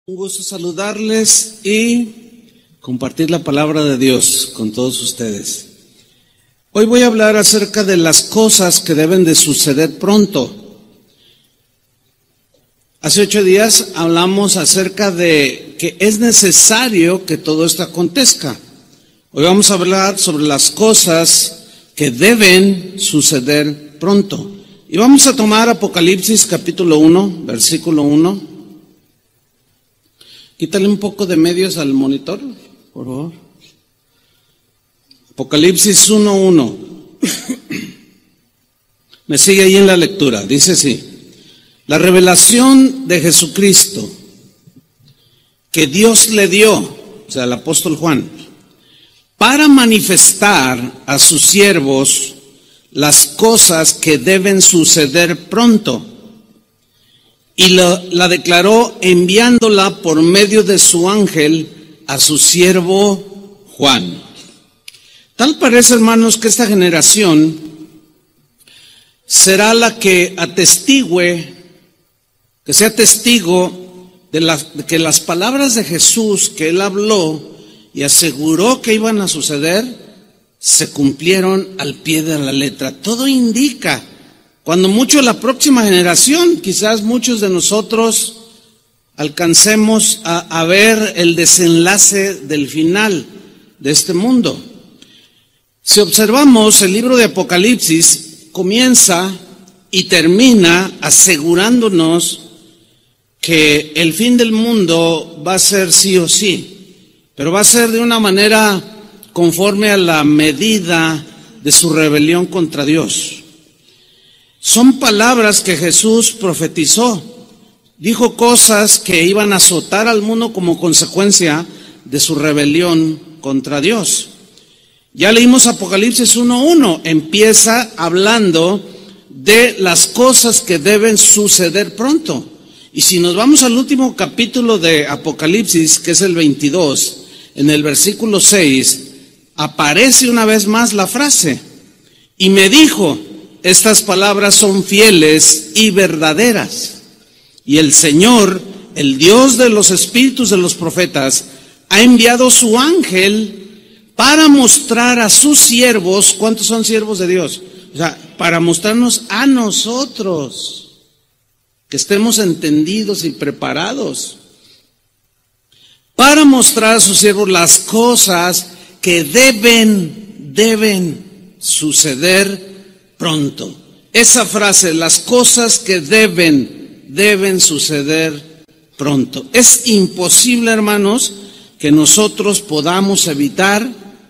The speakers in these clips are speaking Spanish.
Un gusto saludarles y compartir la palabra de Dios con todos ustedes. Hoy voy a hablar acerca de las cosas que deben de suceder pronto. Hace 8 días hablamos acerca de que es necesario que todo esto acontezca. Hoy vamos a hablar sobre las cosas que deben suceder pronto. Y vamos a tomar Apocalipsis capítulo 1, versículo 1. Quítale un poco de medios al monitor, por favor. Apocalipsis 1:1. Me sigue ahí en la lectura. Dice así: la revelación de Jesucristo que Dios le dio, o sea, al apóstol Juan, para manifestar a sus siervos las cosas que deben suceder pronto. Y la declaró enviándola por medio de su ángel a su siervo Juan. Tal parece, hermanos, que esta generación será la que atestigüe, que sea testigo de que las palabras de Jesús que él habló y aseguró que iban a suceder, se cumplieron al pie de la letra. Todo indica, cuando mucho la próxima generación, quizás muchos de nosotros alcancemos a ver el desenlace del final de este mundo. Si observamos el libro de Apocalipsis, comienza y termina asegurándonos que el fin del mundo va a ser sí o sí, pero va a ser de una manera conforme a la medida de su rebelión contra Dios. Son palabras que Jesús profetizó. Dijo cosas que iban a azotar al mundo como consecuencia de su rebelión contra Dios. Ya leímos Apocalipsis 1:1. Empieza hablando de las cosas que deben suceder pronto. Y si nos vamos al último capítulo de Apocalipsis, que es el 22, en el versículo 6, aparece una vez más la frase: y me dijo, estas palabras son fieles y verdaderas. Y el Señor, el Dios de los espíritus de los profetas, ha enviado su ángel para mostrar a sus siervos. ¿Cuántos son siervos de Dios? O sea, para mostrarnos a nosotros, que estemos entendidos y preparados, para mostrar a sus siervos las cosas que deben suceder pronto. Esa frase, las cosas que deben suceder pronto. Es imposible, hermanos, que nosotros podamos evitar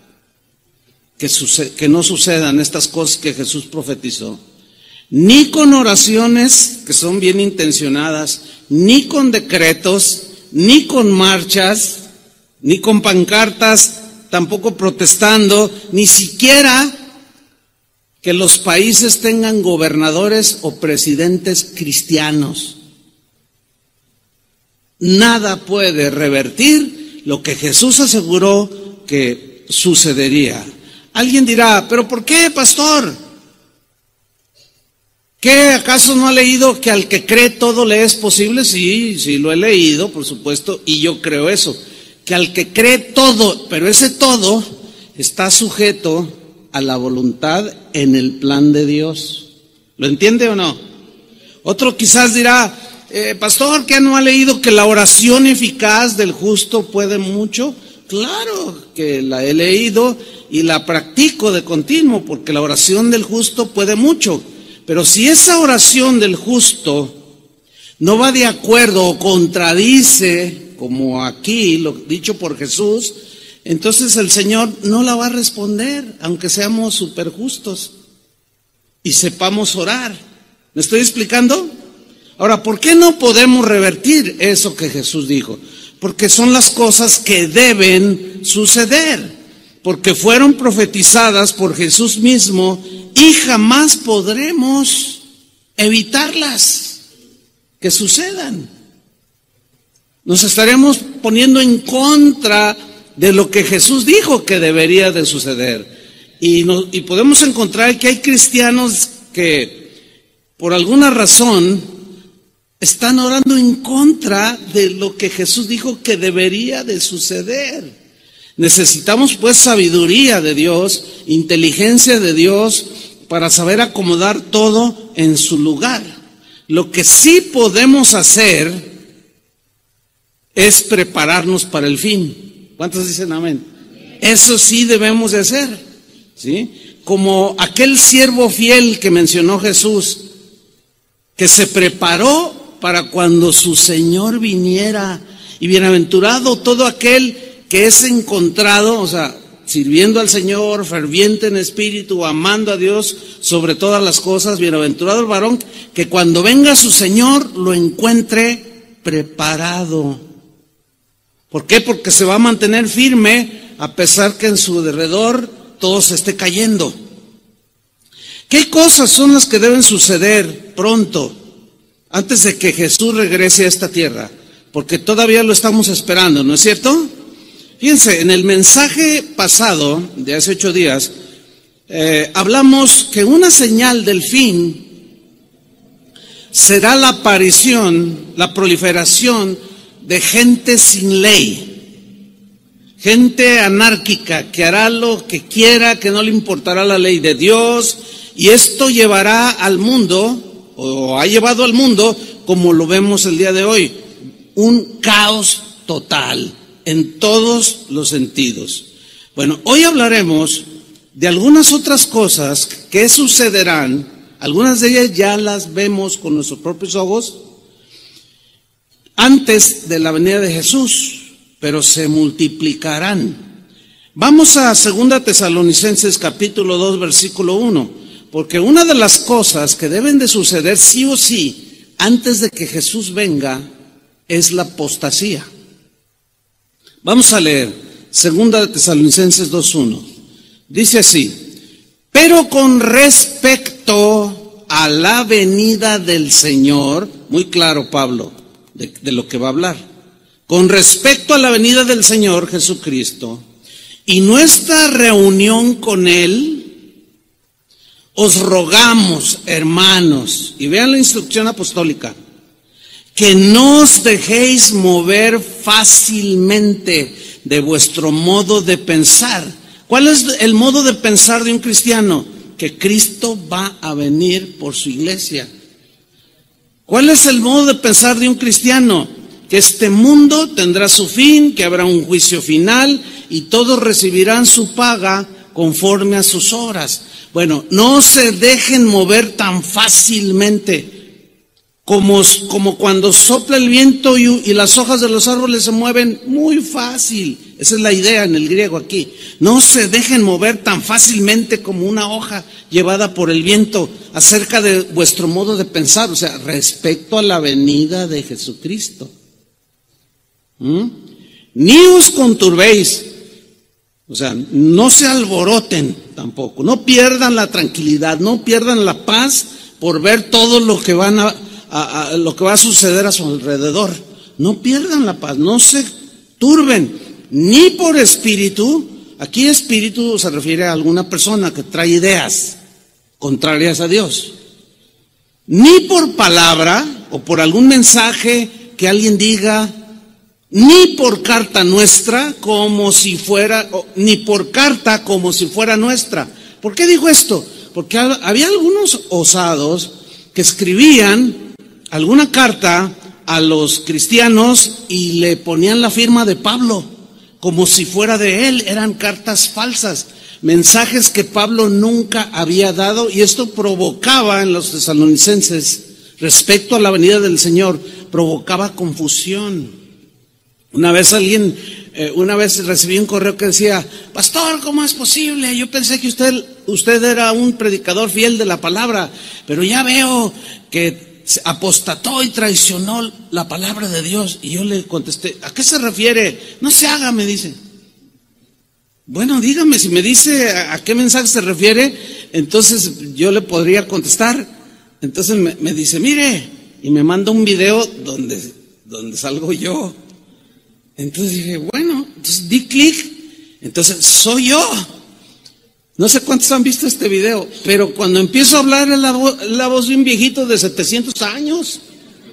que no sucedan estas cosas que Jesús profetizó. Ni con oraciones que son bien intencionadas, ni con decretos, ni con marchas, ni con pancartas, tampoco protestando, ni siquiera que los países tengan gobernadores o presidentes cristianos. Nada puede revertir lo que Jesús aseguró que sucedería. Alguien dirá, ¿pero por qué, pastor? ¿Qué, acaso no ha leído que al que cree todo le es posible? Sí, lo he leído, por supuesto, y yo creo eso, que al que cree todo, pero ese todo está sujeto a la voluntad en el plan de Dios. ¿Lo entiende o no? Otro quizás dirá, pastor, ¿qué no ha leído que la oración eficaz del justo puede mucho? Claro que la he leído y la practico de continuo, porque la oración del justo puede mucho. Pero si esa oración del justo no va de acuerdo o contradice, como aquí lo dicho por Jesús, entonces el Señor no la va a responder, aunque seamos súper justos y sepamos orar. ¿Me estoy explicando? Ahora, ¿por qué no podemos revertir eso que Jesús dijo? Porque son las cosas que deben suceder, porque fueron profetizadas por Jesús mismo y jamás podremos evitarlas que sucedan. Nos estaremos poniendo en contra de lo que Jesús dijo que debería de suceder. Y podemos encontrar que hay cristianos que por alguna razón están orando en contra de lo que Jesús dijo que debería de suceder. Necesitamos pues sabiduría de Dios, inteligencia de Dios para saber acomodar todo en su lugar. Lo que sí podemos hacer es prepararnos para el fin. ¿Cuántos dicen amén? Eso sí debemos de hacer, ¿sí? Como aquel siervo fiel que mencionó Jesús, que se preparó para cuando su Señor viniera. Y bienaventurado todo aquel que es encontrado, o sea, sirviendo al Señor, ferviente en espíritu, amando a Dios sobre todas las cosas. Bienaventurado el varón que cuando venga su Señor lo encuentre preparado. ¿Por qué? Porque se va a mantener firme a pesar que en su derredor todo se esté cayendo. ¿Qué cosas son las que deben suceder pronto, antes de que Jesús regrese a esta tierra? Porque todavía lo estamos esperando, ¿no es cierto? Fíjense, en el mensaje pasado, de hace 8 días, hablamos que una señal del fin será la aparición, la proliferación de gente sin ley, gente anárquica que hará lo que quiera, que no le importará la ley de Dios, y esto llevará al mundo, o ha llevado al mundo, como lo vemos el día de hoy, un caos total en todos los sentidos. Bueno, hoy hablaremos de algunas otras cosas que sucederán. Algunas de ellas ya las vemos con nuestros propios ojos antes de la venida de Jesús, pero se multiplicarán. Vamos a 2 Tesalonicenses capítulo 2 versículo 1, porque una de las cosas que deben de suceder sí o sí antes de que Jesús venga es la apostasía. Vamos a leer 2 Tesalonicenses 2:1. Dice así: pero con respecto a la venida del Señor, muy claro Pablo de lo que va a hablar, con respecto a la venida del Señor Jesucristo y nuestra reunión con Él, os rogamos, hermanos, y vean la instrucción apostólica, que no os dejéis mover fácilmente de vuestro modo de pensar. ¿Cuál es el modo de pensar de un cristiano? Que Cristo va a venir por su iglesia. ¿Cuál es el modo de pensar de un cristiano? Que este mundo tendrá su fin, que habrá un juicio final y todos recibirán su paga conforme a sus obras. Bueno, no se dejen mover tan fácilmente como cuando sopla el viento y las hojas de los árboles se mueven muy fácil. Esa es la idea en el griego aquí. No se dejen mover tan fácilmente como una hoja llevada por el viento acerca de vuestro modo de pensar, o sea, respecto a la venida de Jesucristo. Ni os conturbéis, o sea, no se alboroten tampoco, no pierdan la tranquilidad, no pierdan la paz por ver todo lo que lo que va a suceder a su alrededor. No pierdan la paz, no se turben, ni por espíritu. Aquí espíritu se refiere a alguna persona que trae ideas contrarias a Dios. Ni por palabra o por algún mensaje que alguien diga, ni por carta nuestra como si fuera, ni por carta como si fuera nuestra. ¿Por qué dijo esto? Porque había algunos osados que escribían alguna carta a los cristianos y le ponían la firma de Pablo como si fuera de él. Eran cartas falsas, mensajes que Pablo nunca había dado, y esto provocaba en los tesalonicenses respecto a la venida del Señor, provocaba confusión. Una vez recibí un correo que decía: pastor, ¿cómo es posible? Yo pensé que usted era un predicador fiel de la palabra, pero ya veo que apostató y traicionó la palabra de Dios. Y yo le contesté: ¿a qué se refiere? No se haga, me dice. Bueno, dígame, si me dice a qué mensaje se refiere, entonces yo le podría contestar. Entonces me dice: mire, y me manda un video donde salgo yo. Entonces dije, bueno, entonces di clic, entonces soy yo. No sé cuántos han visto este video, pero cuando empiezo a hablar la voz de un viejito de 700 años.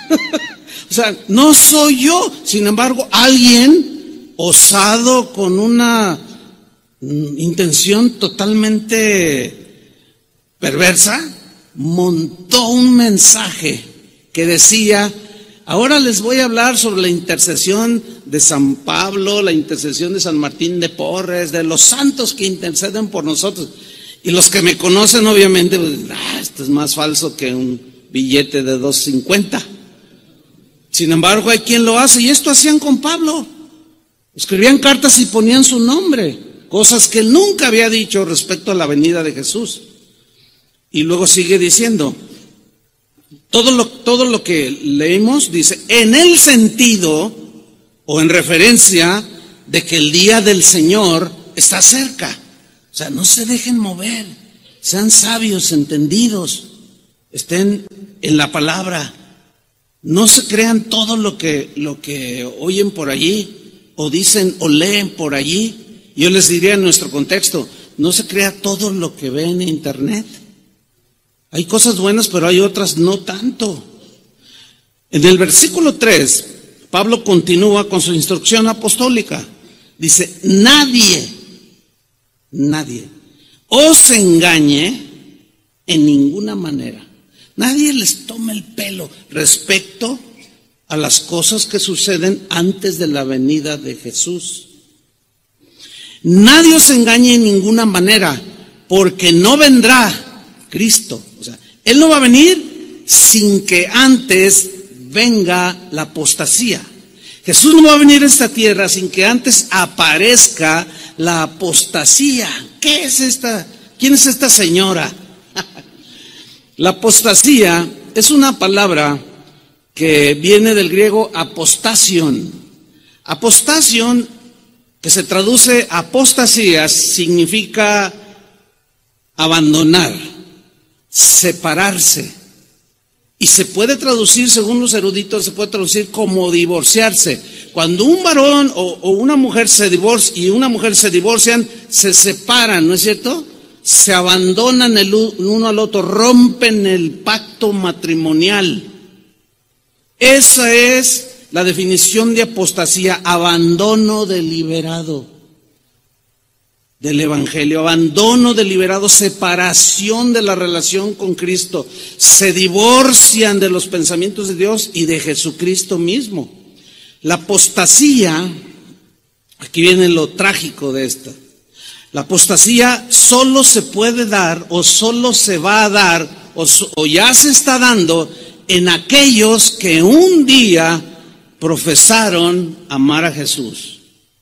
O sea, no soy yo. Sin embargo, alguien osado con una intención totalmente perversa montó un mensaje que decía: ahora les voy a hablar sobre la intercesión de San Pablo, la intercesión de San Martín de Porres, de los santos que interceden por nosotros. Y los que me conocen, obviamente, pues, esto es más falso que un billete de $2.50. Sin embargo, hay quien lo hace, y esto hacían con Pablo. Escribían cartas y ponían su nombre, cosas que él nunca había dicho respecto a la venida de Jesús. Y luego sigue diciendo, todo lo que leímos dice, en el sentido o en referencia de que el día del Señor está cerca. O sea, no se dejen mover, sean sabios, entendidos, estén en la palabra. No se crean todo lo que oyen por allí, o dicen o leen por allí. Yo les diría en nuestro contexto, no se crea todo lo que ve en internet. Hay cosas buenas, pero hay otras no tanto. En el versículo 3, Pablo continúa con su instrucción apostólica. Dice, nadie os engañe en ninguna manera. Nadie les tome el pelo respecto a las cosas que suceden antes de la venida de Jesús. Nadie os engañe en ninguna manera, porque no vendrá Cristo. O sea, Él no va a venir sin que antes venga la apostasía. Jesús no va a venir a esta tierra sin que antes aparezca la apostasía. ¿Qué es esta? ¿Quién es esta señora? La apostasía es una palabra que viene del griego apostasion. Apostasion, que se traduce apostasías, significa abandonar, separarse. Y se puede traducir, según los eruditos, se puede traducir como divorciarse. Cuando un varón o una mujer se divorcian, se separan, ¿no es cierto? Se abandonan el uno al otro, rompen el pacto matrimonial. Esa es la definición de apostasía, abandono deliberado del evangelio, abandono deliberado, separación de la relación con Cristo. Se divorcian de los pensamientos de Dios y de Jesucristo mismo. La apostasía, aquí viene lo trágico de esta. La apostasía solo se puede dar o solo se va a dar o ya se está dando en aquellos que un día profesaron amar a Jesús,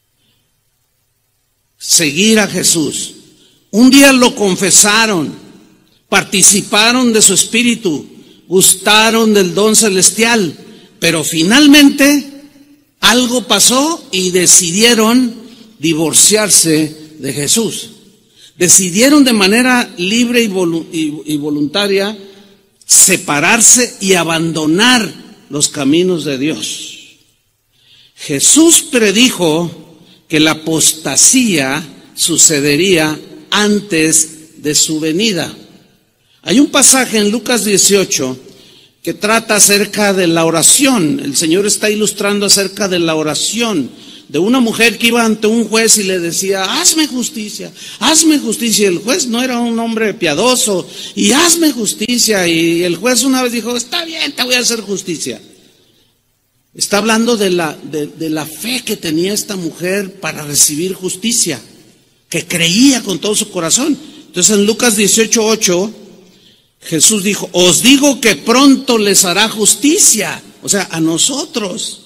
seguir a Jesús. Un día lo confesaron, participaron de su espíritu, gustaron del don celestial, pero finalmente algo pasó y decidieron divorciarse de Jesús. Decidieron de manera libre y voluntaria separarse y abandonar los caminos de Dios. Jesús predijo que la apostasía sucedería antes de su venida. Hay un pasaje en Lucas 18 que trata acerca de la oración. El Señor está ilustrando acerca de la oración de una mujer que iba ante un juez y le decía, hazme justicia, hazme justicia. Y el juez no era un hombre piadoso, y hazme justicia. Y el juez una vez dijo, está bien, te voy a hacer justicia. Está hablando de la fe que tenía esta mujer para recibir justicia, que creía con todo su corazón. Entonces en Lucas 18:8, Jesús dijo, os digo que pronto les hará justicia, o sea, a nosotros.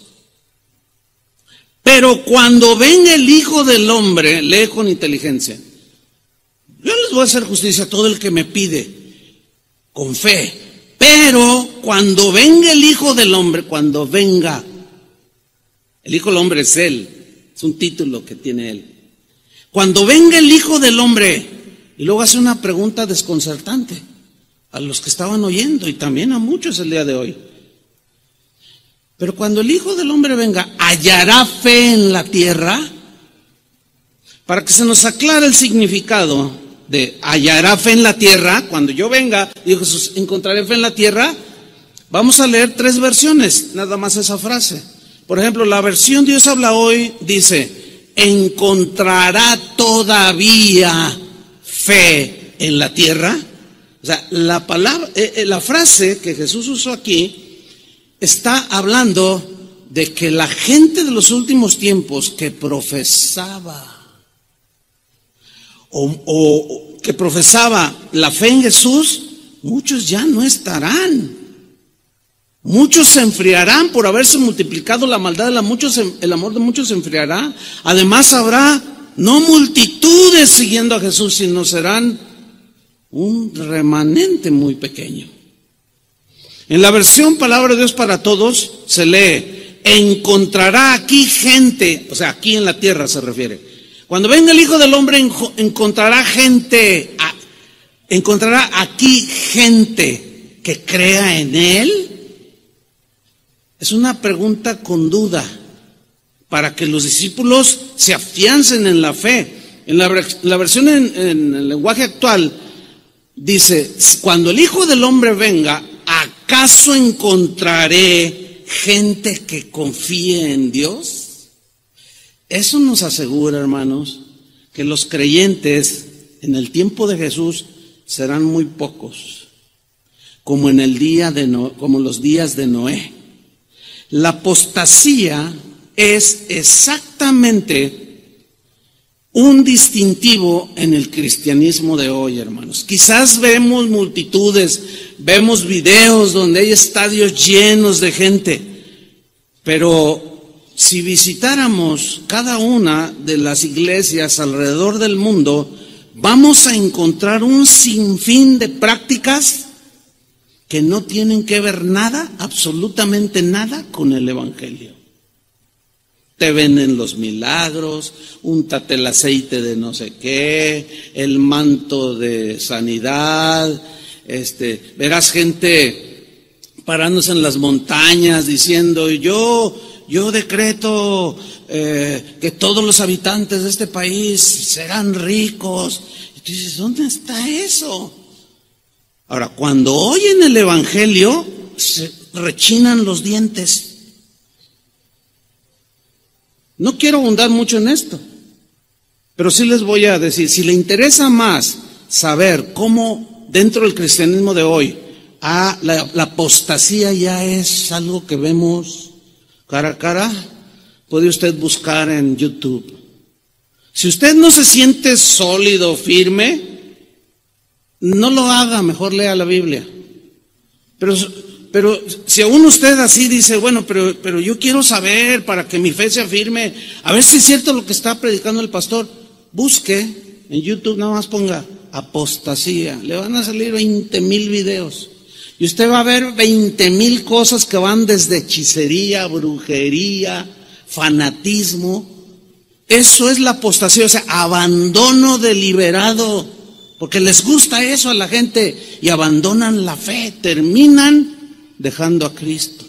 Pero cuando venga el Hijo del Hombre, lee con inteligencia, yo les voy a hacer justicia a todo el que me pide, con fe. Pero cuando venga el Hijo del Hombre, cuando venga, el Hijo del Hombre es Él, es un título que tiene Él. Cuando venga el Hijo del Hombre, y luego hace una pregunta desconcertante a los que estaban oyendo y también a muchos el día de hoy. Pero cuando el Hijo del Hombre venga, ¿hallará fe en la tierra? Para que se nos aclare el significado de hallará fe en la tierra, cuando yo venga, dijo Jesús, ¿encontraré fe en la tierra? Vamos a leer 3 versiones, nada más esa frase. Por ejemplo, la versión Dios habla hoy dice: ¿encontrará todavía fe en la tierra? O sea, la palabra, la frase que Jesús usó aquí está hablando de que la gente de los últimos tiempos que profesaba o que profesaba la fe en Jesús, muchos ya no estarán. Muchos se enfriarán por haberse multiplicado la maldad el amor de muchos se enfriará. Además habrá no multitudes siguiendo a Jesús, sino serán un remanente muy pequeño. En la versión Palabra de Dios para Todos se lee: encontrará aquí gente, o sea, aquí en la tierra se refiere. Cuando venga el Hijo del Hombre encontrará gente, encontrará aquí gente que crea en Él. Es una pregunta con duda para que los discípulos se afiancen en la fe. En la versión en el lenguaje actual dice: cuando el Hijo del Hombre venga, ¿acaso encontraré gente que confíe en Dios? Eso nos asegura, hermanos, que los creyentes en el tiempo de Jesús serán muy pocos, como en el día de como los días de Noé. La apostasía es exactamente un distintivo en el cristianismo de hoy, hermanos. Quizás vemos multitudes, vemos videos donde hay estadios llenos de gente, pero si visitáramos cada una de las iglesias alrededor del mundo, vamos a encontrar un sinfín de prácticas que no tienen que ver nada, absolutamente nada, con el evangelio. Te venden los milagros, úntate el aceite de no sé qué, el manto de sanidad, verás gente parándose en las montañas diciendo: yo decreto que todos los habitantes de este país serán ricos. Y tú dices: ¿dónde está eso? Ahora, cuando oyen el evangelio, se rechinan los dientes. No quiero abundar mucho en esto, pero sí les voy a decir, si le interesa más saber cómo dentro del cristianismo de hoy, la apostasía ya es algo que vemos cara a cara, puede usted buscar en YouTube. Si usted no se siente sólido, firme, no lo haga, mejor lea la Biblia. Pero si aún usted así dice: bueno, pero yo quiero saber para que mi fe sea firme, a ver si es cierto lo que está predicando el pastor, busque en YouTube, nada más ponga apostasía, le van a salir 20,000 videos. Y usted va a ver 20,000 cosas que van desde hechicería, brujería, fanatismo. Eso es la apostasía, o sea, abandono deliberado, porque les gusta eso a la gente y abandonan la fe, terminan dejando a Cristo.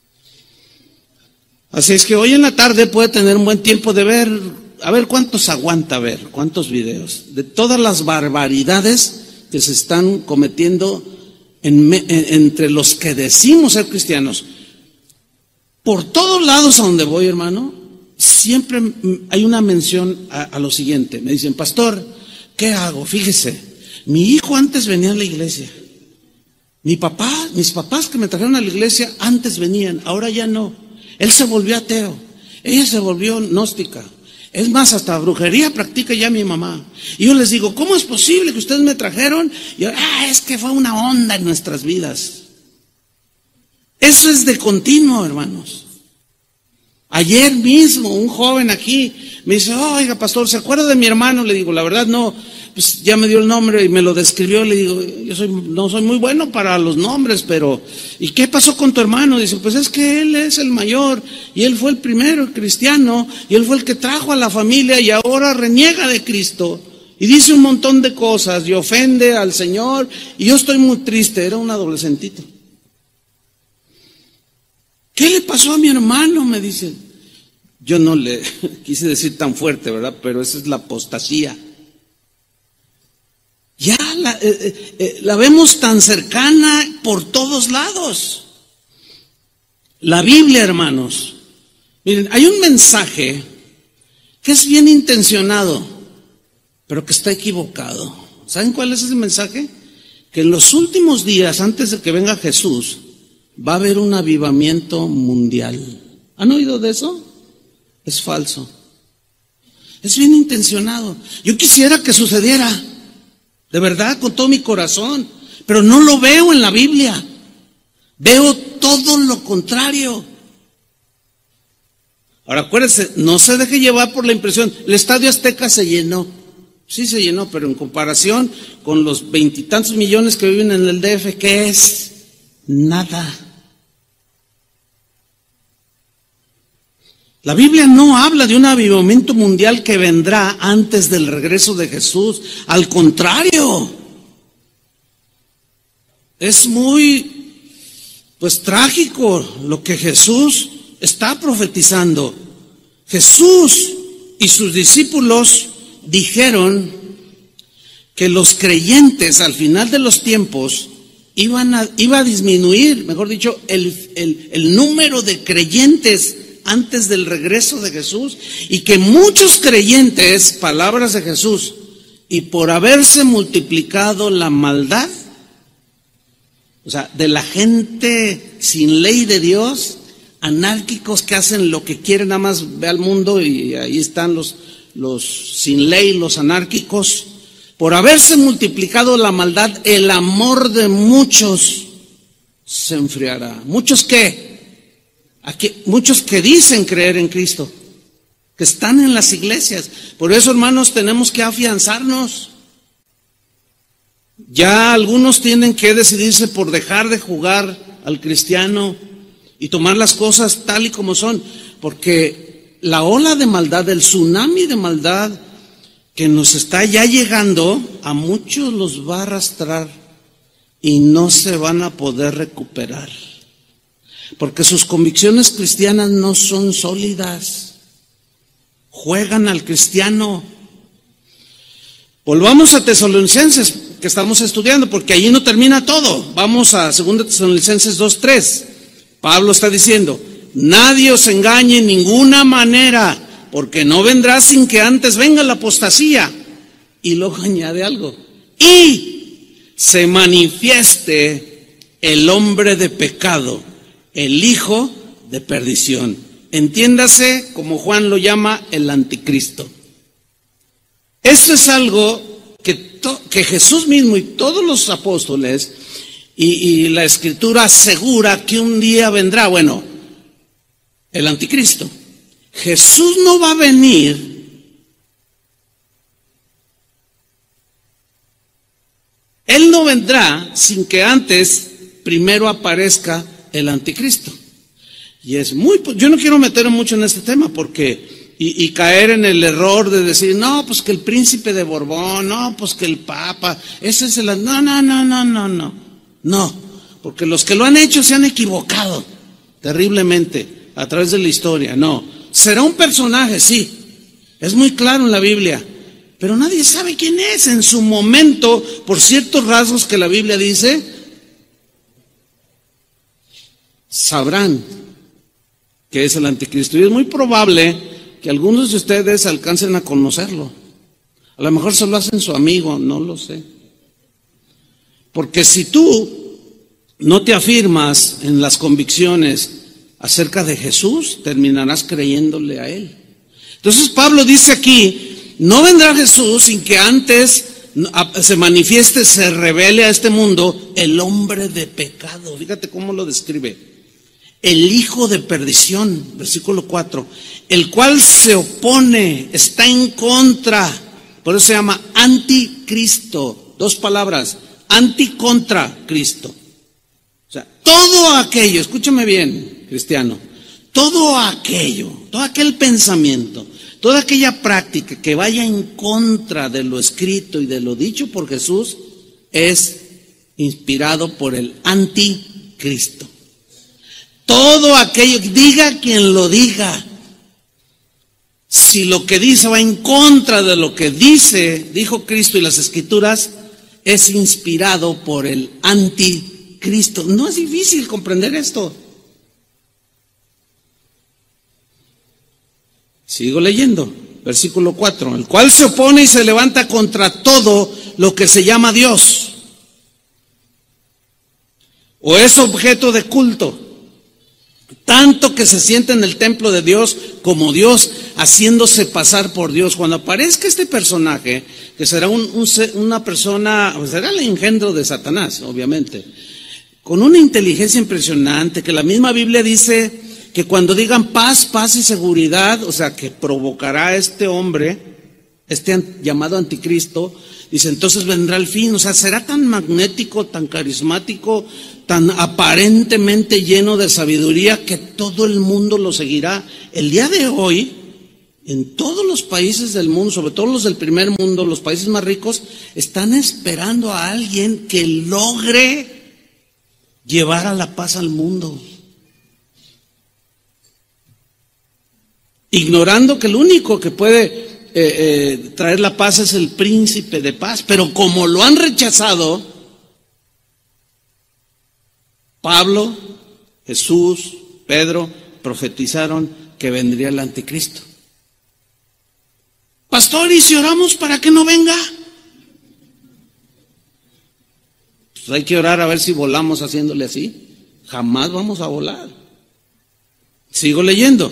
Así es que hoy en la tarde puede tener un buen tiempo de ver, a ver cuántos aguanta ver, cuántos videos, de todas las barbaridades que se están cometiendo entre los que decimos ser cristianos. Por todos lados a donde voy, hermano, siempre hay una mención a lo siguiente. Me dicen: pastor, ¿qué hago? Fíjese, mi hijo antes venía a la iglesia. Mis papás que me trajeron a la iglesia antes venían, ahora ya no. Él se volvió ateo, ella se volvió gnóstica. Es más, hasta brujería practica ya mi mamá. Y yo les digo: ¿cómo es posible que ustedes me trajeron? Y yo, es que fue una onda en nuestras vidas. Eso es de continuo, hermanos. Ayer mismo un joven aquí me dice: oiga, pastor, ¿se acuerda de mi hermano? Le digo: la verdad no. Pues ya me dio el nombre y me lo describió. Le digo: no soy muy bueno para los nombres, pero ¿y qué pasó con tu hermano? Dice: pues es que él es el mayor y él fue el primero cristiano y él fue el que trajo a la familia y ahora reniega de Cristo y dice un montón de cosas y ofende al Señor y yo estoy muy triste. Era un adolescentito. ¿Qué le pasó a mi hermano? Me dice. Yo no le quise decir tan fuerte, ¿verdad? Pero esa es la apostasía. Ya la vemos tan cercana por todos lados. La Biblia, hermanos, miren, hay un mensaje que es bien intencionado, pero que está equivocado. ¿Saben cuál es ese mensaje? Que en los últimos días, antes de que venga Jesús, va a haber un avivamiento mundial. ¿Han oído de eso? Es falso. Es bien intencionado. Yo quisiera que sucediera, de verdad, con todo mi corazón, pero no lo veo en la Biblia. Veo todo lo contrario. Ahora acuérdense, no se deje llevar por la impresión. El Estadio Azteca se llenó. Sí se llenó, pero en comparación con los 20 y tantos millones que viven en el DF, ¿qué es? Nada. La Biblia no habla de un avivamiento mundial que vendrá antes del regreso de Jesús. Al contrario, es muy, trágico lo que Jesús está profetizando. Jesús y sus discípulos dijeron que los creyentes al final de los tiempos iba a disminuir, mejor dicho, el número de creyentes antes del regreso de Jesús, y que muchos creyentes, palabras de Jesús, y por haberse multiplicado la maldad, o sea, de la gente sin ley de Dios, anárquicos que hacen lo que quieren, nada más ve al mundo y ahí están los sin ley, los anárquicos. Por haberse multiplicado la maldad, el amor de muchos se enfriará. ¿Muchos qué? Muchos que dicen creer en Cristo, que están en las iglesias. Por eso, hermanos, tenemos que afianzarnos. Ya algunos tienen que decidirse por dejar de jugar al cristiano y tomar las cosas tal y como son, porque la ola de maldad, el tsunami de maldad que nos está ya llegando, a muchos los va a arrastrar y no se van a poder recuperar, porque sus convicciones cristianas no son sólidas, juegan al cristiano. Volvamos a Tesalonicenses, que estamos estudiando, porque allí no termina todo. Vamos a 2 Tesalonicenses 2:3. Pablo está diciendo: nadie os engañe en ninguna manera, porque no vendrá sin que antes venga la apostasía. Y luego añade algo: y se manifieste el hombre de pecado, el hijo de perdición. Entiéndase, como Juan lo llama, el anticristo. Esto es algo que Jesús mismo y todos los apóstoles y la Escritura asegura que un día vendrá. Bueno, el anticristo. Jesús no va a venir. Él no vendrá sin que antes primero aparezca el anticristo. Y es yo no quiero meterme mucho en este tema porque y caer en el error de decir, no, pues que el príncipe de Borbón, no, pues que el papa, ese es el... No, porque los que lo han hecho se han equivocado terriblemente a través de la historia. No, será un personaje, sí, es muy claro en la Biblia, pero nadie sabe quién es. En su momento, por ciertos rasgos que la Biblia dice, sabrán que es el anticristo, y es muy probable que algunos de ustedes alcancen a conocerlo. A lo mejor se lo hacen su amigo, no lo sé. Porque si tú no te afirmas en las convicciones acerca de Jesús, terminarás creyéndole a Él. Entonces Pablo dice aquí, no vendrá Jesús sin que antes se manifieste, se revele a este mundo el hombre de pecado. Fíjate cómo lo describe. El hijo de perdición, versículo 4, el cual se opone, está en contra, por eso se llama anticristo. Dos palabras, anti contra Cristo. O sea, todo aquello, escúchame bien, cristiano, todo aquel pensamiento, toda aquella práctica que vaya en contra de lo escrito y de lo dicho por Jesús es inspirado por el anticristo. Todo aquello, diga quien lo diga, si lo que dice va en contra de lo que dijo Cristo y las Escrituras, es inspirado por el anticristo. No es difícil comprender esto. Sigo leyendo, versículo 4, el cual se opone y se levanta contra todo lo que se llama Dios o es objeto de culto, tanto que se siente en el templo de Dios como Dios, haciéndose pasar por Dios. Cuando aparezca este personaje, que será una persona, será el engendro de Satanás, obviamente, con una inteligencia impresionante, que la misma Biblia dice que cuando digan paz, paz y seguridad, o sea, que provocará este hombre, este llamado anticristo, dice, entonces vendrá el fin. O sea, será tan magnético, tan carismático, tan aparentemente lleno de sabiduría que todo el mundo lo seguirá. El día de hoy, en todos los países del mundo, sobre todo los del primer mundo, los países más ricos, están esperando a alguien que logre llevar a la paz al mundo, ignorando que el único que puede traer la paz es el príncipe de paz. Pero como lo han rechazado, Pablo, Jesús, Pedro profetizaron que vendría el anticristo. Pastor, ¿y si oramos para que no venga? Pues hay que orar a ver si volamos haciéndole así. Jamás vamos a volar. Sigo leyendo.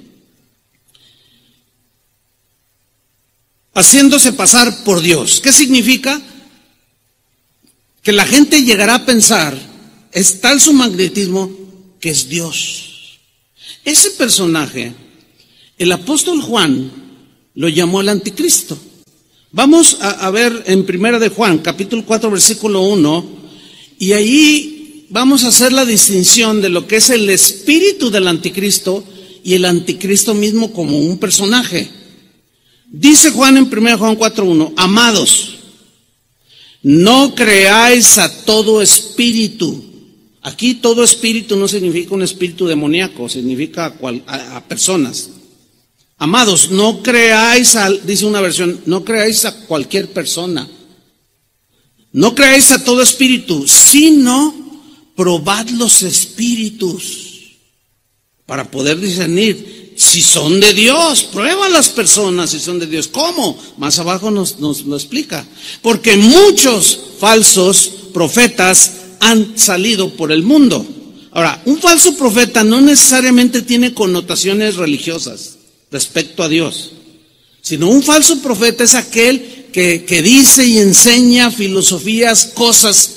Haciéndose pasar por Dios. ¿Qué significa? Que la gente llegará a pensar, es tal su magnetismo, que es Dios. Ese personaje, el apóstol Juan lo llamó el anticristo. Vamos a ver en Primera de Juan, capítulo 4, versículo 1, y ahí vamos a hacer la distinción de lo que es el espíritu del anticristo y el anticristo mismo como un personaje. Dice Juan en 1 Juan 4:1, amados, no creáis a todo espíritu. Aquí todo espíritu no significa un espíritu demoníaco, significa a personas. Amados, no creáis dice una versión, no creáis a cualquier persona. No creáis a todo espíritu, sino probad los espíritus para poder discernir si son de Dios. Prueba a las personas si son de Dios. ¿Cómo? Más abajo nos lo explica. Porque muchos falsos profetas han salido por el mundo. Ahora, un falso profeta no necesariamente tiene connotaciones religiosas respecto a Dios, sino un falso profeta es aquel que dice y enseña filosofías, cosas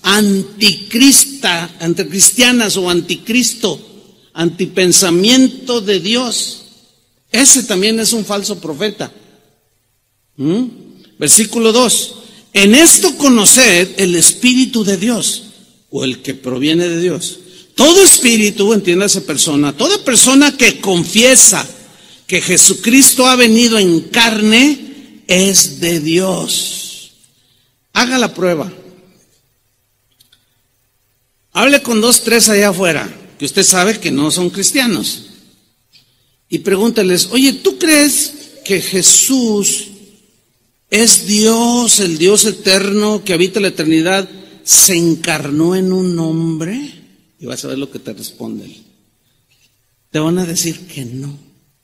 anticristianas o anticristo, antipensamiento de Dios. Ese también es un falso profeta. Versículo 2. En esto conoced el Espíritu de Dios, o el que proviene de Dios. Todo espíritu, entiéndase persona, toda persona que confiesa que Jesucristo ha venido en carne, es de Dios. Haga la prueba. Hable con 2, 3 allá afuera, que usted sabe que no son cristianos, y pregúnteles, oye, ¿tú crees que Jesús es Dios, el Dios eterno que habita la eternidad, se encarnó en un hombre? Y vas a ver lo que te responden. Te van a decir que no.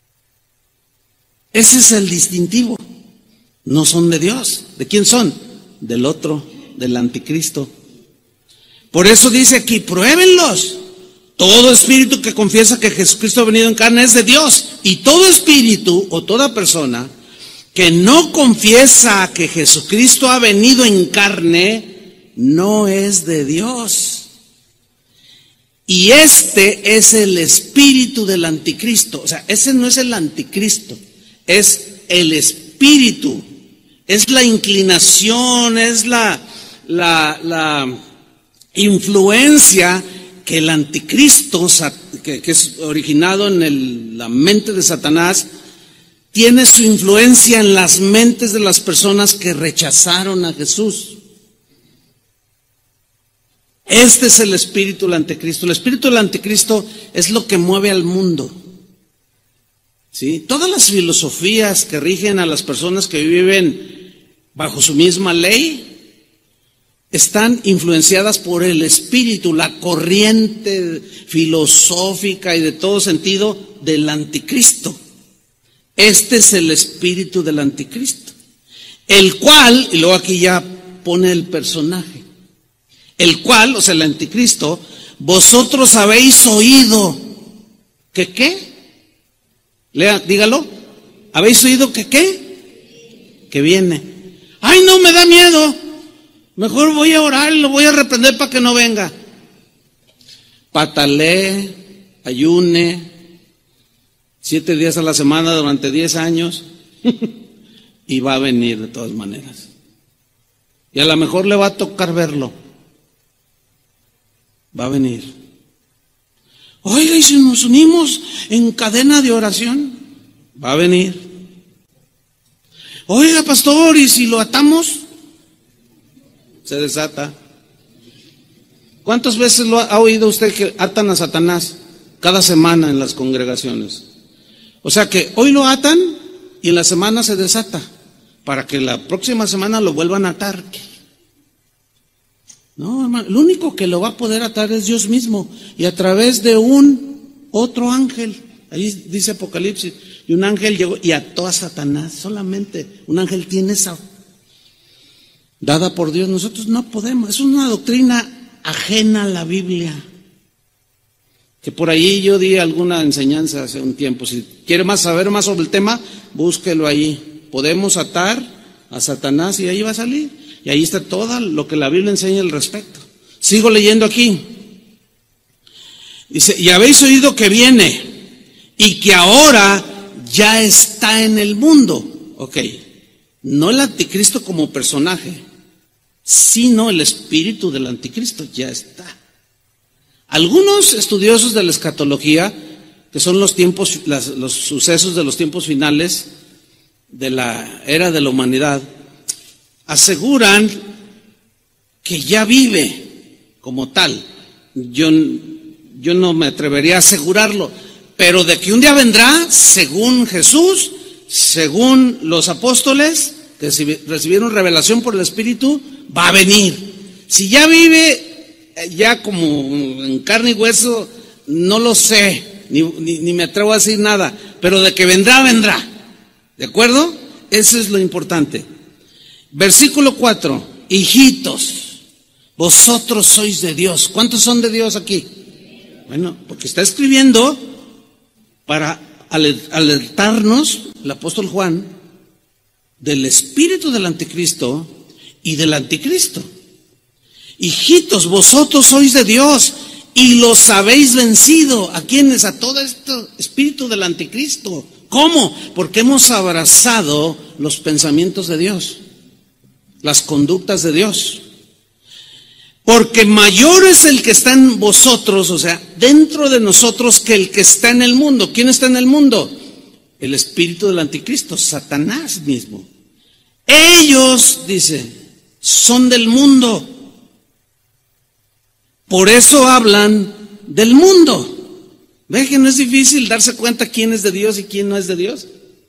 Ese es el distintivo. No son de Dios. ¿De quién son? Del otro, del anticristo. Por eso dice aquí, pruébenlos. Todo espíritu que confiesa que Jesucristo ha venido en carne es de Dios. Y todo espíritu o toda persona que no confiesa que Jesucristo ha venido en carne, no es de Dios. Y este es el espíritu del anticristo. O sea, ese no es el anticristo, es el espíritu. Es la inclinación, es la influencia que el anticristo, que es originado en la mente de Satanás, tiene su influencia en las mentes de las personas que rechazaron a Jesús. Este es el espíritu del anticristo. El espíritu del anticristo es lo que mueve al mundo. ¿Sí? Todas las filosofías que rigen a las personas que viven bajo su misma ley están influenciadas por el espíritu, la corriente filosófica y de todo sentido del anticristo. Este es el espíritu del anticristo, el cual, y luego aquí ya pone el personaje, el cual, o sea, el anticristo, vosotros habéis oído que ¿qué? Lea, dígalo. ¿Habéis oído que qué? Que viene. Ay, no, me da miedo. Mejor voy a orar y lo voy a reprender para que no venga. Patalee, ayune, 7 días a la semana durante 10 años y va a venir de todas maneras. Y a lo mejor le va a tocar verlo. Va a venir. Oiga, ¿y si nos unimos en cadena de oración? Va a venir. Oiga, pastor, ¿y si lo atamos? Se desata. ¿Cuántas veces lo ha oído usted que atan a Satanás cada semana en las congregaciones? O sea que hoy lo atan y en la semana se desata, para que la próxima semana lo vuelvan a atar. No, hermano, el único que lo va a poder atar es Dios mismo, y a través de un otro ángel. Ahí dice Apocalipsis, y un ángel llegó y ató a Satanás. Solamente un ángel tiene esa dada por Dios. Nosotros no podemos. Es una doctrina ajena a la Biblia, que por ahí yo di alguna enseñanza hace un tiempo. Si quiere saber más sobre el tema, búsquelo ahí. Podemos atar a Satanás y ahí va a salir, y ahí está todo lo que la Biblia enseña al respecto. Sigo leyendo aquí. Dice, y habéis oído que viene y que ahora ya está en el mundo. Ok, no el anticristo como personaje, sino el espíritu del anticristo ya está. Algunos estudiosos de la escatología, que son los tiempos, los sucesos de los tiempos finales de la era de la humanidad, aseguran que ya vive como tal. Yo no me atrevería a asegurarlo, pero de que un día vendrá, según Jesús, según los apóstoles que recibieron revelación por el Espíritu, va a venir. Si ya vive ya como en carne y hueso, no lo sé, ni me atrevo a decir nada, pero de que vendrá, vendrá. ¿De acuerdo? Eso es lo importante. Versículo 4, hijitos, vosotros sois de Dios. ¿Cuántos son de Dios aquí? Bueno, porque está escribiendo para alertarnos, el apóstol Juan, del espíritu del anticristo y del anticristo. Hijitos, vosotros sois de Dios y los habéis vencido. ¿A quiénes? A todo este espíritu del anticristo. ¿Cómo? Porque hemos abrazado los pensamientos de Dios, las conductas de Dios. Porque mayor es el que está en vosotros, o sea, dentro de nosotros, que el que está en el mundo. ¿Quién está en el mundo? El espíritu del anticristo, Satanás mismo. Ellos, dice, son del mundo. Por eso hablan del mundo. ¿Ve que no es difícil darse cuenta quién es de Dios y quién no es de Dios?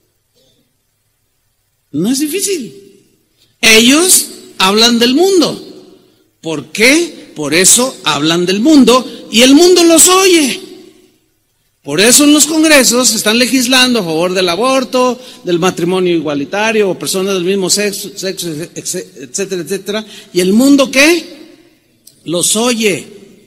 No es difícil. Ellos hablan del mundo. ¿Por qué? Por eso hablan del mundo y el mundo los oye. Por eso en los congresos están legislando a favor del aborto, del matrimonio igualitario o personas del mismo sexo, etcétera, etcétera. ¿Y el mundo qué? Los oye.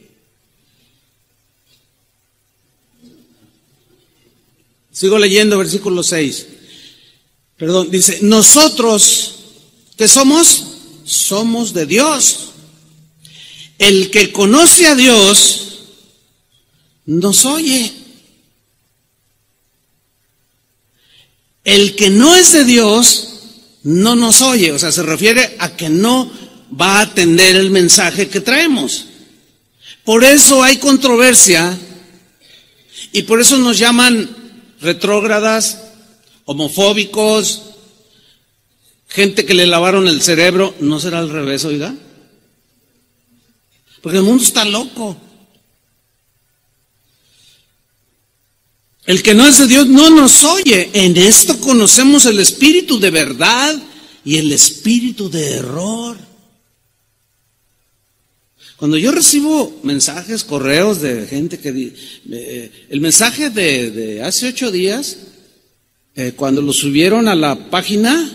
Sigo leyendo versículo 6. Perdón, dice, nosotros, ¿qué somos? Somos de Dios. El que conoce a Dios nos oye. El que no es de Dios no nos oye. O sea, se refiere a que no va a atender el mensaje que traemos. Por eso hay controversia y por eso nos llaman retrógradas, homofóbicos, gente que le lavaron el cerebro. ¿No será al revés, oiga? Porque el mundo está loco. El que no es de Dios no nos oye. En esto conocemos el espíritu de verdad y el espíritu de error. Cuando yo recibo mensajes, correos de gente que el mensaje de hace 8 días Cuando lo subieron a la página,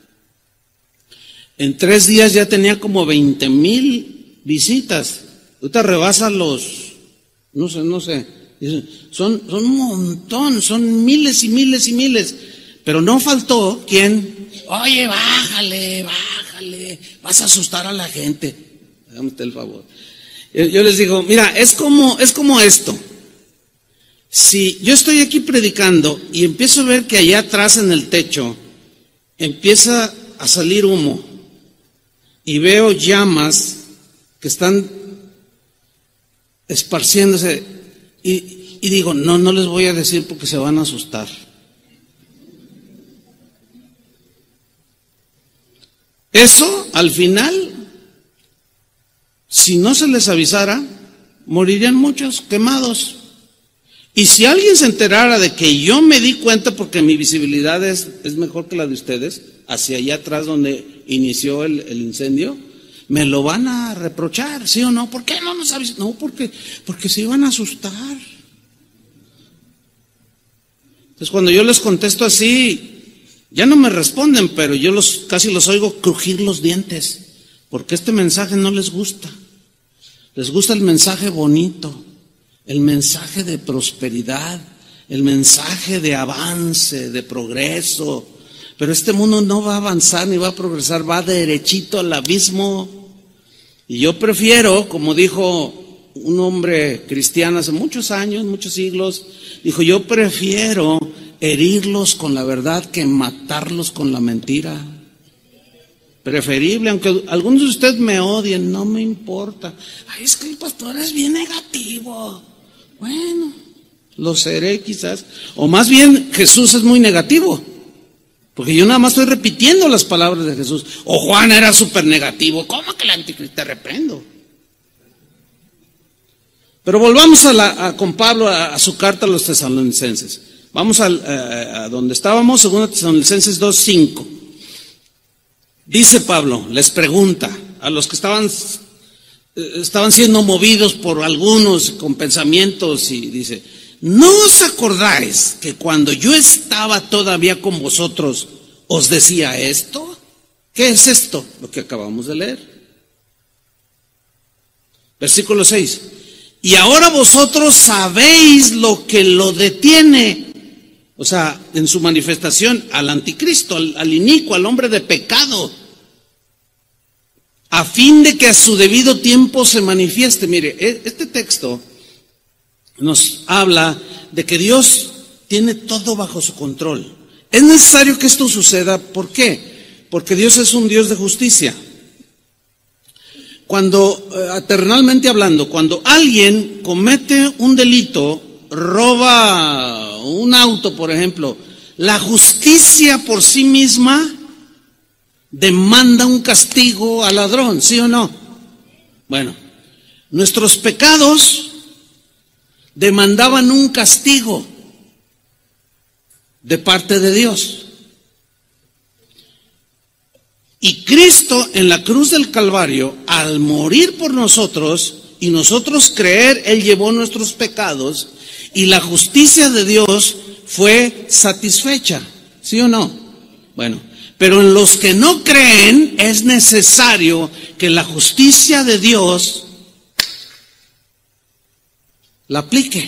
en 3 días ya tenía como 20,000 visitas. Ahorita rebasa no sé, son un montón, son miles y miles y miles. Pero no faltó quien, oye, bájale, vas a asustar a la gente. Hágame usted el favor. Yo les digo, mira, es como esto. Si yo estoy aquí predicando y empiezo a ver que allá atrás en el techo empieza a salir humo y veo llamas que están esparciéndose y digo, no les voy a decir porque se van a asustar. Eso, al final, si no se les avisara, morirían muchos quemados. Y si alguien se enterara de que yo me di cuenta, porque mi visibilidad es mejor que la de ustedes, hacia allá atrás donde inició el incendio, me lo van a reprochar, ¿sí o no? ¿Por qué no nos avisan? No, porque se iban a asustar. Entonces cuando yo les contesto así, ya no me responden, pero yo casi los oigo crujir los dientes, porque este mensaje no les gusta. Les gusta el mensaje bonito, el mensaje de prosperidad, el mensaje de avance, de progreso. Pero este mundo no va a avanzar ni va a progresar, va derechito al abismo. Y yo prefiero, como dijo un hombre cristiano hace muchos años, muchos siglos, dijo, yo prefiero herirlos con la verdad que matarlos con la mentira. Preferible, aunque algunos de ustedes me odien, no me importa. Ay, es que el pastor es bien negativo. Bueno, lo seré quizás. O más bien, Jesús es muy negativo. Porque yo nada más estoy repitiendo las palabras de Jesús. O Juan era súper negativo. ¿Cómo que el anticristo? Te reprendo. Pero volvamos con Pablo a su carta a los tesalonicenses. Vamos a donde estábamos, 2 Tesalonicenses 2:5. Dice Pablo, les pregunta a los que estaban siendo movidos por algunos con pensamientos, y dice, ¿no os acordáis que cuando yo estaba todavía con vosotros os decía esto? ¿Qué es esto? Lo que acabamos de leer. Versículo 6. Y ahora vosotros sabéis lo que lo detiene. O sea, en su manifestación al anticristo, al inicuo, al hombre de pecado, a fin de que a su debido tiempo se manifieste. Mire, este texto nos habla de que Dios tiene todo bajo su control. Es necesario que esto suceda. ¿Por qué? Porque Dios es un Dios de justicia. Cuando, terrenalmente hablando, cuando alguien comete un delito, roba un auto, por ejemplo, la justicia por sí misma demanda un castigo al ladrón, ¿sí o no? Bueno, nuestros pecados demandaban un castigo de parte de Dios. Y Cristo en la cruz del Calvario, al morir por nosotros y nosotros creer, Él llevó nuestros pecados y la justicia de Dios fue satisfecha, ¿sí o no? Bueno, pero en los que no creen es necesario que la justicia de Dios la aplique.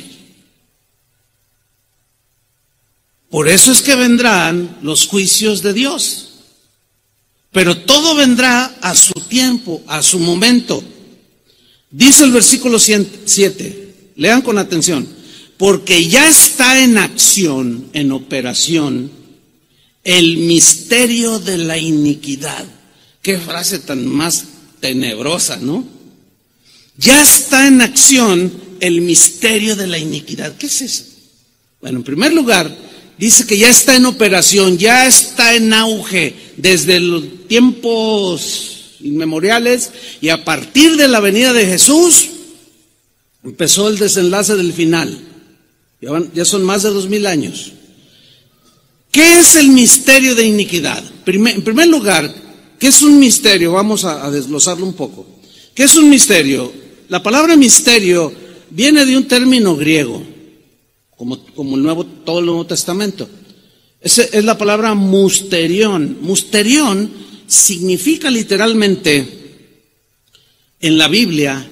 Por eso es que vendrán los juicios de Dios. Pero todo vendrá a su tiempo, a su momento. Dice el versículo 7, lean con atención, porque ya está en acción, en operación, el misterio de la iniquidad. Qué frase tan más tenebrosa, ¿no? Ya está en acción el misterio de la iniquidad. ¿Qué es eso? Bueno, en primer lugar, dice que ya está en operación, ya está en auge desde los tiempos inmemoriales, y a partir de la venida de Jesús empezó el desenlace del final. Ya son más de 2000 años. ¿Qué es el misterio de iniquidad? En primer lugar, ¿qué es un misterio? Vamos a desglosarlo un poco. ¿Qué es un misterio? La palabra misterio viene de un término griego, como todo el Nuevo Testamento. Esa es la palabra musterión. Musterión significa literalmente en la Biblia,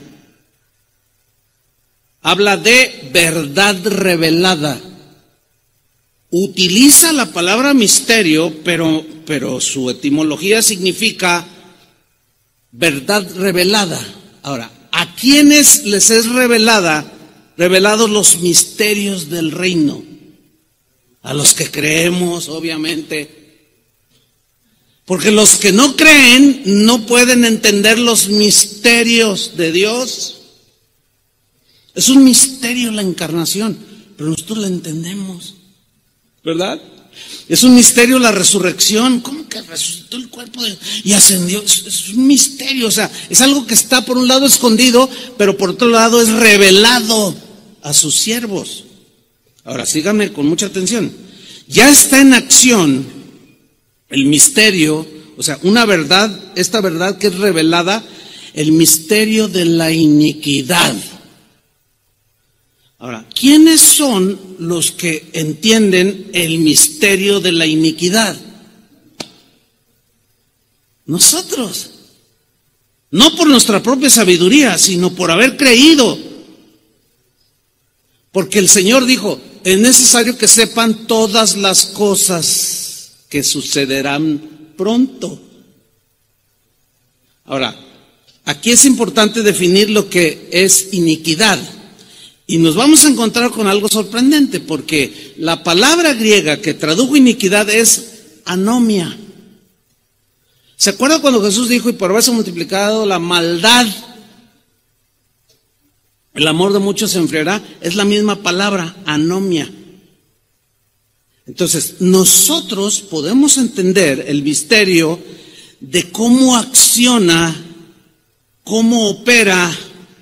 habla de verdad revelada. Utiliza la palabra misterio, pero su etimología significa verdad revelada. Ahora, ¿a quiénes les es revelados los misterios del reino? A los que creemos, obviamente. Porque los que no creen no pueden entender los misterios de Dios. Es un misterio la encarnación, pero nosotros la entendemos, ¿verdad? Es un misterio la resurrección. ¿Cómo que resucitó el cuerpo y ascendió? Es un misterio, o sea, es algo que está por un lado escondido, pero por otro lado es revelado a sus siervos. Ahora, síganme con mucha atención. Ya está en acción el misterio, o sea, una verdad, esta verdad que es revelada, el misterio de la iniquidad. Ahora, ¿quiénes son los que entienden el misterio de la iniquidad? Nosotros. No por nuestra propia sabiduría, sino por haber creído. Porque el Señor dijo, es necesario que sepan todas las cosas que sucederán pronto. Ahora, aquí es importante definir lo que es iniquidad. Y nos vamos a encontrar con algo sorprendente, porque la palabra griega que tradujo iniquidad es anomia. ¿Se acuerda cuando Jesús dijo, y por haberse multiplicado la maldad, el amor de muchos se enfriará? Es la misma palabra, anomia. Entonces, nosotros podemos entender el misterio de cómo acciona, cómo opera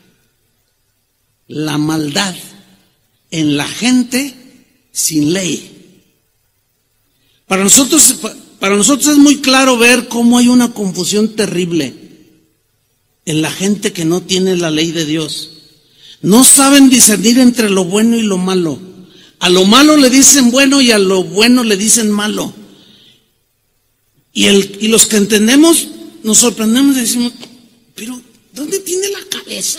la maldad en la gente sin ley. Para nosotros es muy claro ver cómo hay una confusión terrible en la gente que no tiene la ley de Dios. No saben discernir entre lo bueno y lo malo. A lo malo le dicen bueno y a lo bueno le dicen malo. Y los que entendemos nos sorprendemos y decimos, pero ¿dónde tiene la cabeza?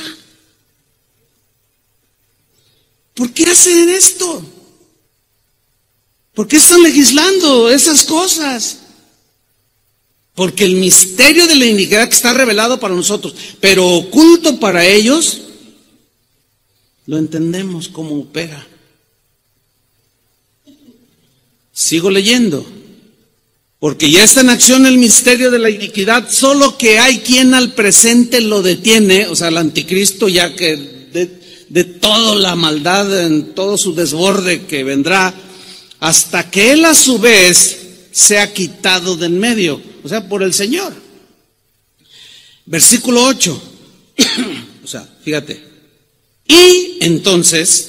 ¿Por qué hacen esto? ¿Por qué están legislando esas cosas? Porque el misterio de la iniquidad que está revelado para nosotros, pero oculto para ellos, lo entendemos cómo opera. Sigo leyendo. Porque ya está en acción el misterio de la iniquidad, solo que hay quien al presente lo detiene, o sea, el anticristo, ya que de toda la maldad, en todo su desborde que vendrá, hasta que él a su vez sea quitado de en medio, o sea, por el Señor. Versículo 8, o sea, fíjate, y entonces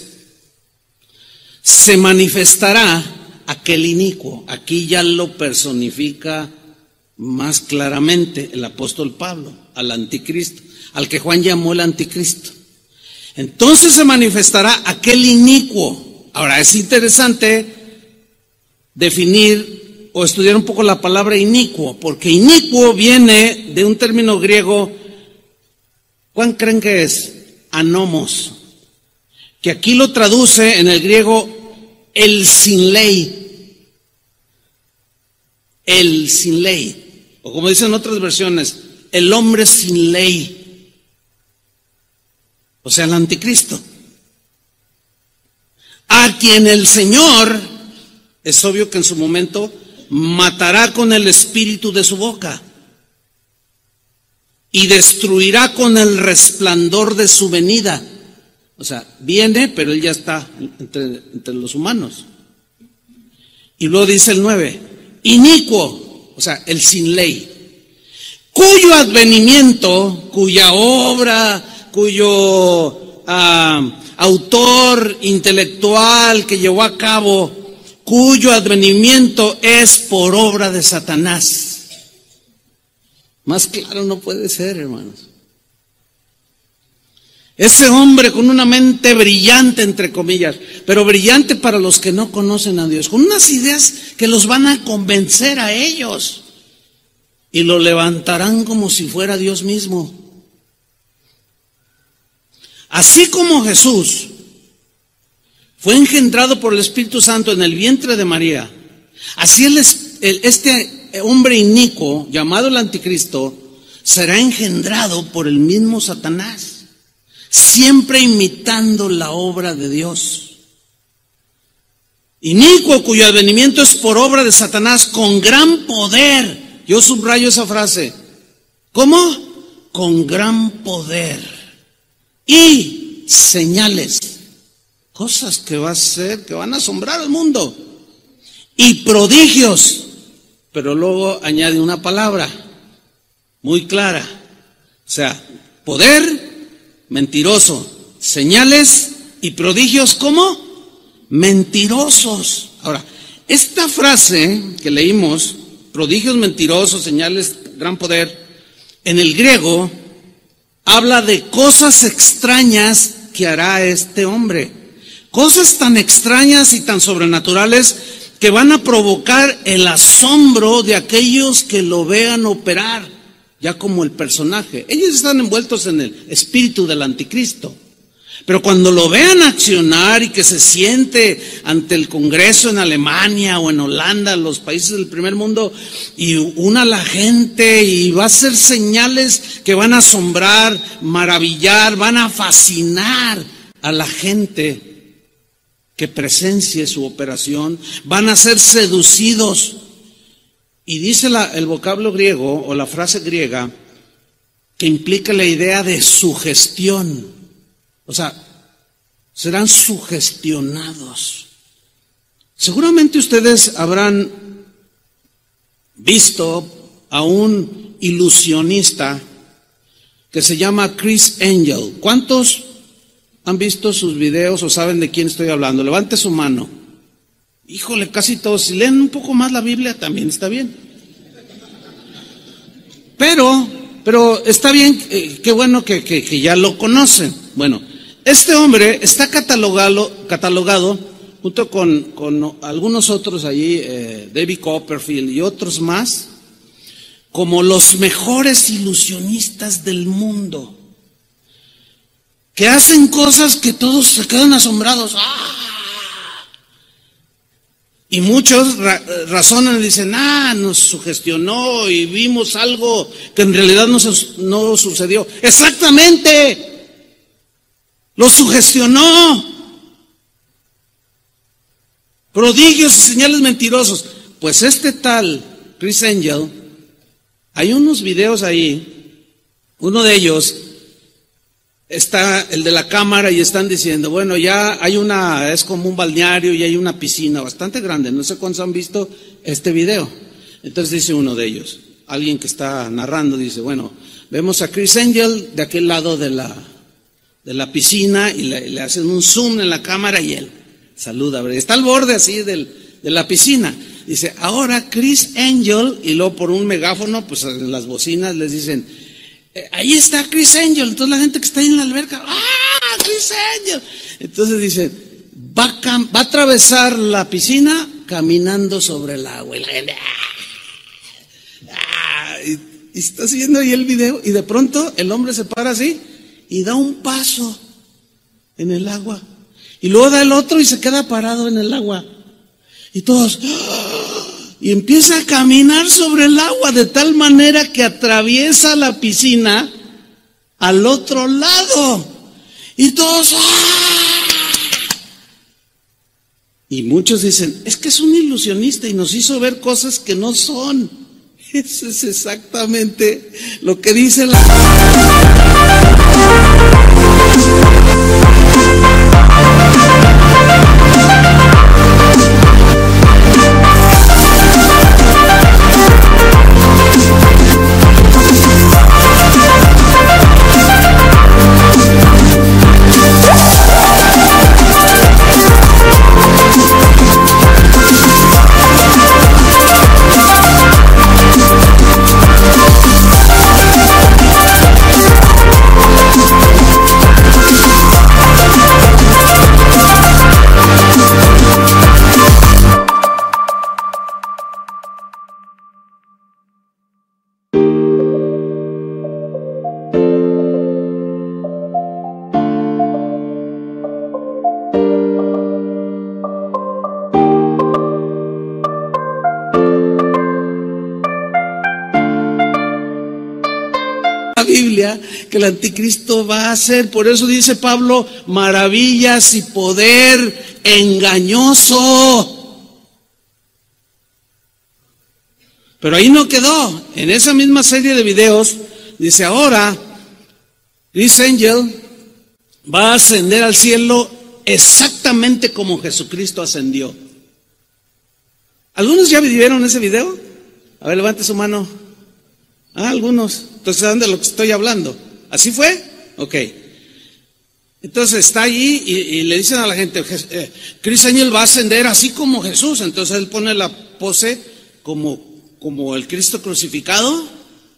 se manifestará aquel inicuo. Aquí ya lo personifica más claramente el apóstol Pablo, al anticristo, al que Juan llamó el anticristo. Entonces se manifestará aquel inicuo. Ahora es interesante definir o estudiar un poco la palabra inicuo, porque inicuo viene de un término griego. ¿Cuál creen que es? Anomos, que aquí lo traduce en el griego el sin ley. El sin ley, o como dicen otras versiones, el hombre sin ley. O sea, el anticristo, a quien el Señor, es obvio que en su momento, matará con el espíritu de su boca y destruirá con el resplandor de su venida. O sea, viene, pero él ya está entre los humanos. Y luego dice el 9, inicuo, o sea, el sin ley, cuyo advenimiento, cuya obra, cuyo autor intelectual que llevó a cabo, cuyo advenimiento es por obra de Satanás. Más claro no puede ser, hermanos. Ese hombre con una mente brillante, entre comillas, pero brillante para los que no conocen a Dios, con unas ideas que los van a convencer a ellos y lo levantarán como si fuera Dios mismo. Así como Jesús fue engendrado por el Espíritu Santo en el vientre de María, así este hombre inicuo, llamado el Anticristo, será engendrado por el mismo Satanás, siempre imitando la obra de Dios. Inicuo, cuyo advenimiento es por obra de Satanás con gran poder. Yo subrayo esa frase. ¿Cómo? Con gran poder. Y señales. Cosas que va a hacer, que van a asombrar al mundo. Y prodigios. Pero luego añade una palabra muy clara. O sea, poder, mentiroso, señales y prodigios, ¿cómo? Mentirosos. Ahora, esta frase que leímos, prodigios, mentirosos, señales, gran poder, en el griego habla de cosas extrañas que hará este hombre. Cosas tan extrañas y tan sobrenaturales que van a provocar el asombro de aquellos que lo vean operar, ya como el personaje. Ellos están envueltos en el espíritu del Anticristo. Pero cuando lo vean accionar y que se siente ante el Congreso en Alemania o en Holanda, los países del primer mundo, y una a la gente y va a hacer señales que van a asombrar, maravillar, van a fascinar a la gente que presencie su operación, van a ser seducidos. Y dice el vocablo griego o la frase griega que implica la idea de sugestión. O sea, serán sugestionados. Seguramente ustedes habrán visto a un ilusionista que se llama Criss Angel. ¿Cuántos han visto sus videos o saben de quién estoy hablando? Levante su mano. Híjole, casi todos. Si leen un poco más la Biblia también está bien. Pero está bien, qué bueno que ya lo conocen. Bueno, este hombre está catalogado junto con algunos otros allí, David Copperfield y otros más, como los mejores ilusionistas del mundo, que hacen cosas que todos se quedan asombrados. ¡Ah! Y muchos razonan y dicen, nos sugestionó y vimos algo que en realidad no sucedió. Exactamente. Lo sugestionó. Prodigios y señales mentirosos. Pues este tal Criss Angel, hay unos videos ahí, uno de ellos está el de la cámara y están diciendo, bueno, ya hay es como un balneario y hay una piscina bastante grande, no sé cuántos han visto este video. Entonces dice uno de ellos, alguien que está narrando, dice, bueno, vemos a Criss Angel de aquel lado de la piscina y le hacen un zoom en la cámara y él saluda, está al borde así de la piscina. Dice, ahora Criss Angel, y luego por un megáfono, pues en las bocinas les dicen, ahí está Criss Angel. Entonces la gente que está ahí en la alberca, Criss Angel. Entonces dice, va a atravesar la piscina caminando sobre el agua. Y la gente, y está haciendo ahí el video y de pronto el hombre se para así y da un paso en el agua. Y luego da el otro y se queda parado en el agua. Y todos, y empieza a caminar sobre el agua de tal manera que atraviesa la piscina al otro lado. Y todos, y muchos dicen, es que es un ilusionista y nos hizo ver cosas que no son. Eso es exactamente lo que dice la... Biblia que el anticristo va a hacer. Por eso dice Pablo, maravillas y poder engañoso. Pero ahí no quedó. En esa misma serie de videos dice, ahora Chris Angel va a ascender al cielo exactamente como Jesucristo ascendió. ¿Algunos ya vieron ese video? A ver, levante su mano. Algunos. Entonces, ¿saben de lo que estoy hablando? ¿Así fue? Ok. Entonces está allí y le dicen a la gente, Chris Angel va a ascender así como Jesús. Entonces él pone la pose como el Cristo crucificado.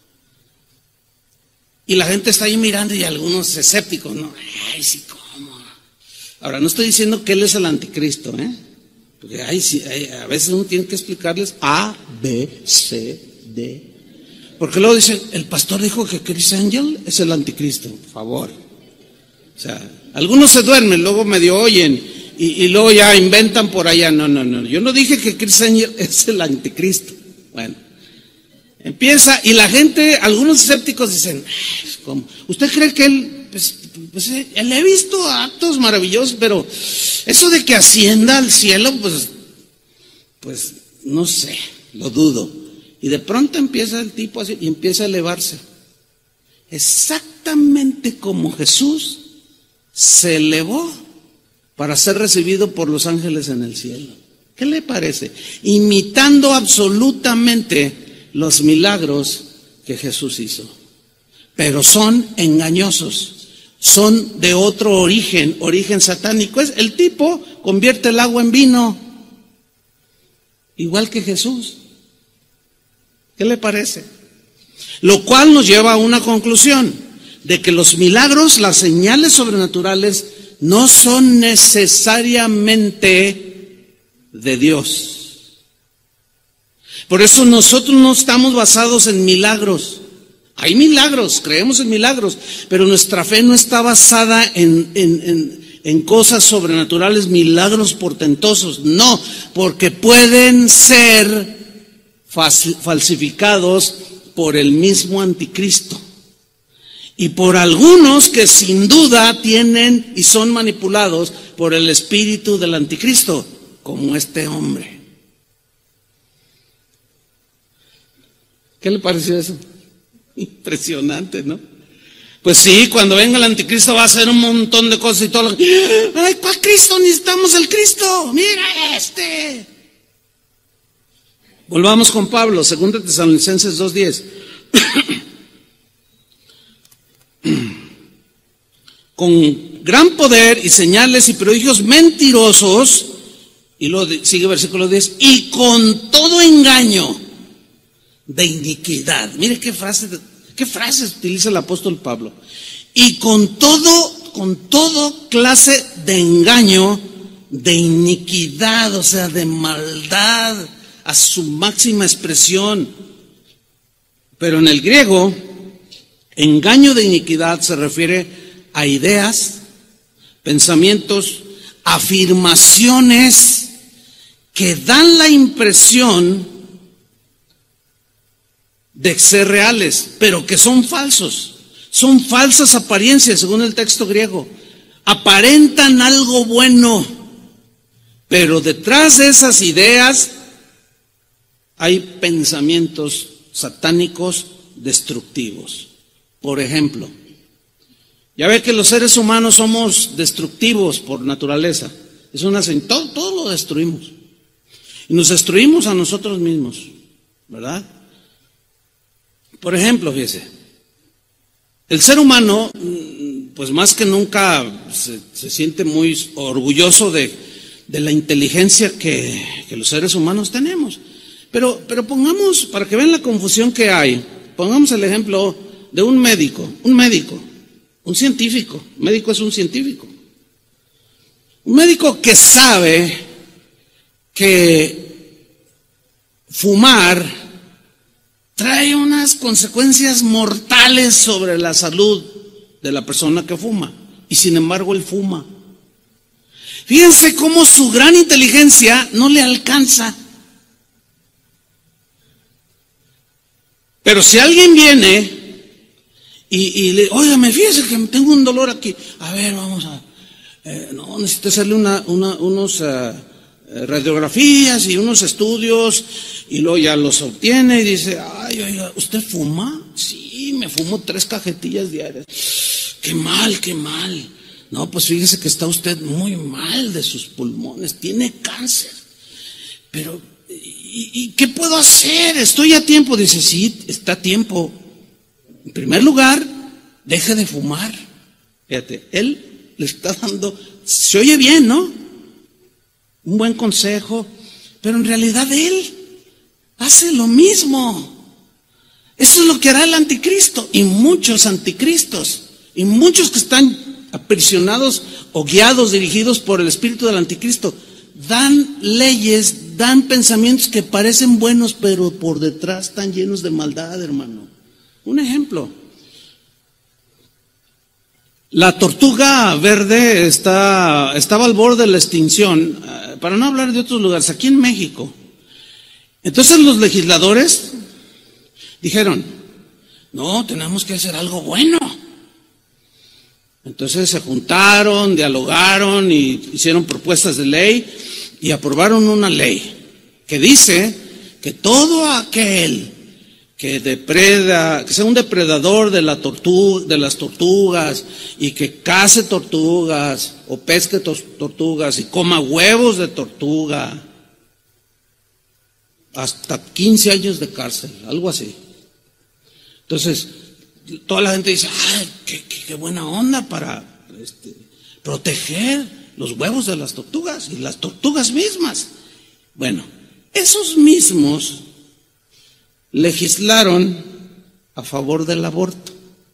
Y la gente está ahí mirando y algunos escépticos, ¿no? Ay, sí, ¿cómo? Ahora, no estoy diciendo que él es el anticristo, porque a veces uno tiene que explicarles A, B, C, D. Porque luego dicen, el pastor dijo que Chris Angel es el anticristo, por favor. O sea, algunos se duermen, luego medio oyen y luego ya inventan por allá. No, yo no dije que Chris Angel es el anticristo. Bueno, empieza y la gente, algunos escépticos dicen, ¿cómo? ¿Usted cree que él, pues él he visto actos maravillosos, pero eso de que ascienda al cielo, pues no sé, lo dudo. Y de pronto empieza el tipo así y empieza a elevarse. Exactamente como Jesús se elevó para ser recibido por los ángeles en el cielo. ¿Qué le parece? Imitando absolutamente los milagros que Jesús hizo. Pero son engañosos. Son de otro origen satánico. El tipo convierte el agua en vino, igual que Jesús. ¿Qué le parece? Lo cual nos lleva a una conclusión, de que los milagros, las señales sobrenaturales, no son necesariamente de Dios. Por eso nosotros no estamos basados en milagros. Hay milagros, creemos en milagros, pero nuestra fe no está basada en cosas sobrenaturales, milagros portentosos. No, porque pueden ser falsificados por el mismo anticristo y por algunos que sin duda tienen y son manipulados por el espíritu del anticristo, como este hombre. ¿Qué le pareció eso? Impresionante, ¿no? Pues sí, cuando venga el anticristo va a hacer un montón de cosas y todo. ¡Ay, ¿cuál Cristo? Necesitamos el Cristo. Mira este. Volvamos con Pablo, 2 Tesalonicenses 2:10. Con gran poder y señales y prodigios mentirosos, y luego sigue versículo 10, y con todo engaño de iniquidad. Mire qué frases utiliza el apóstol Pablo. Y con todo clase de engaño, de iniquidad, o sea, de maldad, a su máxima expresión. Pero en el griego, engaño de iniquidad se refiere a ideas, pensamientos, afirmaciones que dan la impresión de ser reales, pero que son falsos. Son falsas apariencias, según el texto griego. Aparentan algo bueno, pero detrás de esas ideas hay pensamientos satánicos destructivos. Por ejemplo, ya ve que los seres humanos somos destructivos por naturaleza. Es una todo lo destruimos. Y nos destruimos a nosotros mismos, ¿verdad? Por ejemplo, fíjese, el ser humano, pues más que nunca se siente muy orgulloso de la inteligencia que los seres humanos tenemos. Pero pongamos, para que vean la confusión que hay, pongamos el ejemplo de un médico, un científico. Un médico es un científico. Un médico que sabe que fumar trae unas consecuencias mortales sobre la salud de la persona que fuma, y sin embargo él fuma. Fíjense cómo su gran inteligencia no le alcanza. Pero si alguien viene Y le, óigame, fíjese que tengo un dolor aquí. A ver, vamos a, no, necesito hacerle unos radiografías y unos estudios, y luego ya los obtiene y dice, ay, oiga, ¿usted fuma? Sí, me fumo 3 cajetillas diarias. Qué mal, qué mal. No, pues fíjese que está usted muy mal de sus pulmones, tiene cáncer. Pero, ¿y qué puedo hacer? Estoy a tiempo. Dice, sí, está a tiempo. En primer lugar, deje de fumar. Fíjate, él le está dando, se oye bien, ¿no? Un buen consejo, pero en realidad él hace lo mismo. Eso es lo que hará el anticristo y muchos anticristos y muchos que están aprisionados o guiados, dirigidos por el espíritu del anticristo. Dan leyes, dan pensamientos que parecen buenos, pero por detrás están llenos de maldad, hermano. Un ejemplo. La tortuga verde estaba al borde de la extinción, para no hablar de otros lugares, aquí en México. Entonces los legisladores dijeron, no, tenemos que hacer algo bueno. Entonces se juntaron, dialogaron y hicieron propuestas de ley y aprobaron una ley que dice que todo aquel que depreda, que sea un depredador de las tortugas y que cace tortugas o pesque tortugas y coma huevos de tortuga, hasta 15 años de cárcel, algo así. Entonces, toda la gente dice, ay, qué buena onda para proteger los huevos de las tortugas y las tortugas mismas. Bueno, esos mismos legislaron a favor del aborto.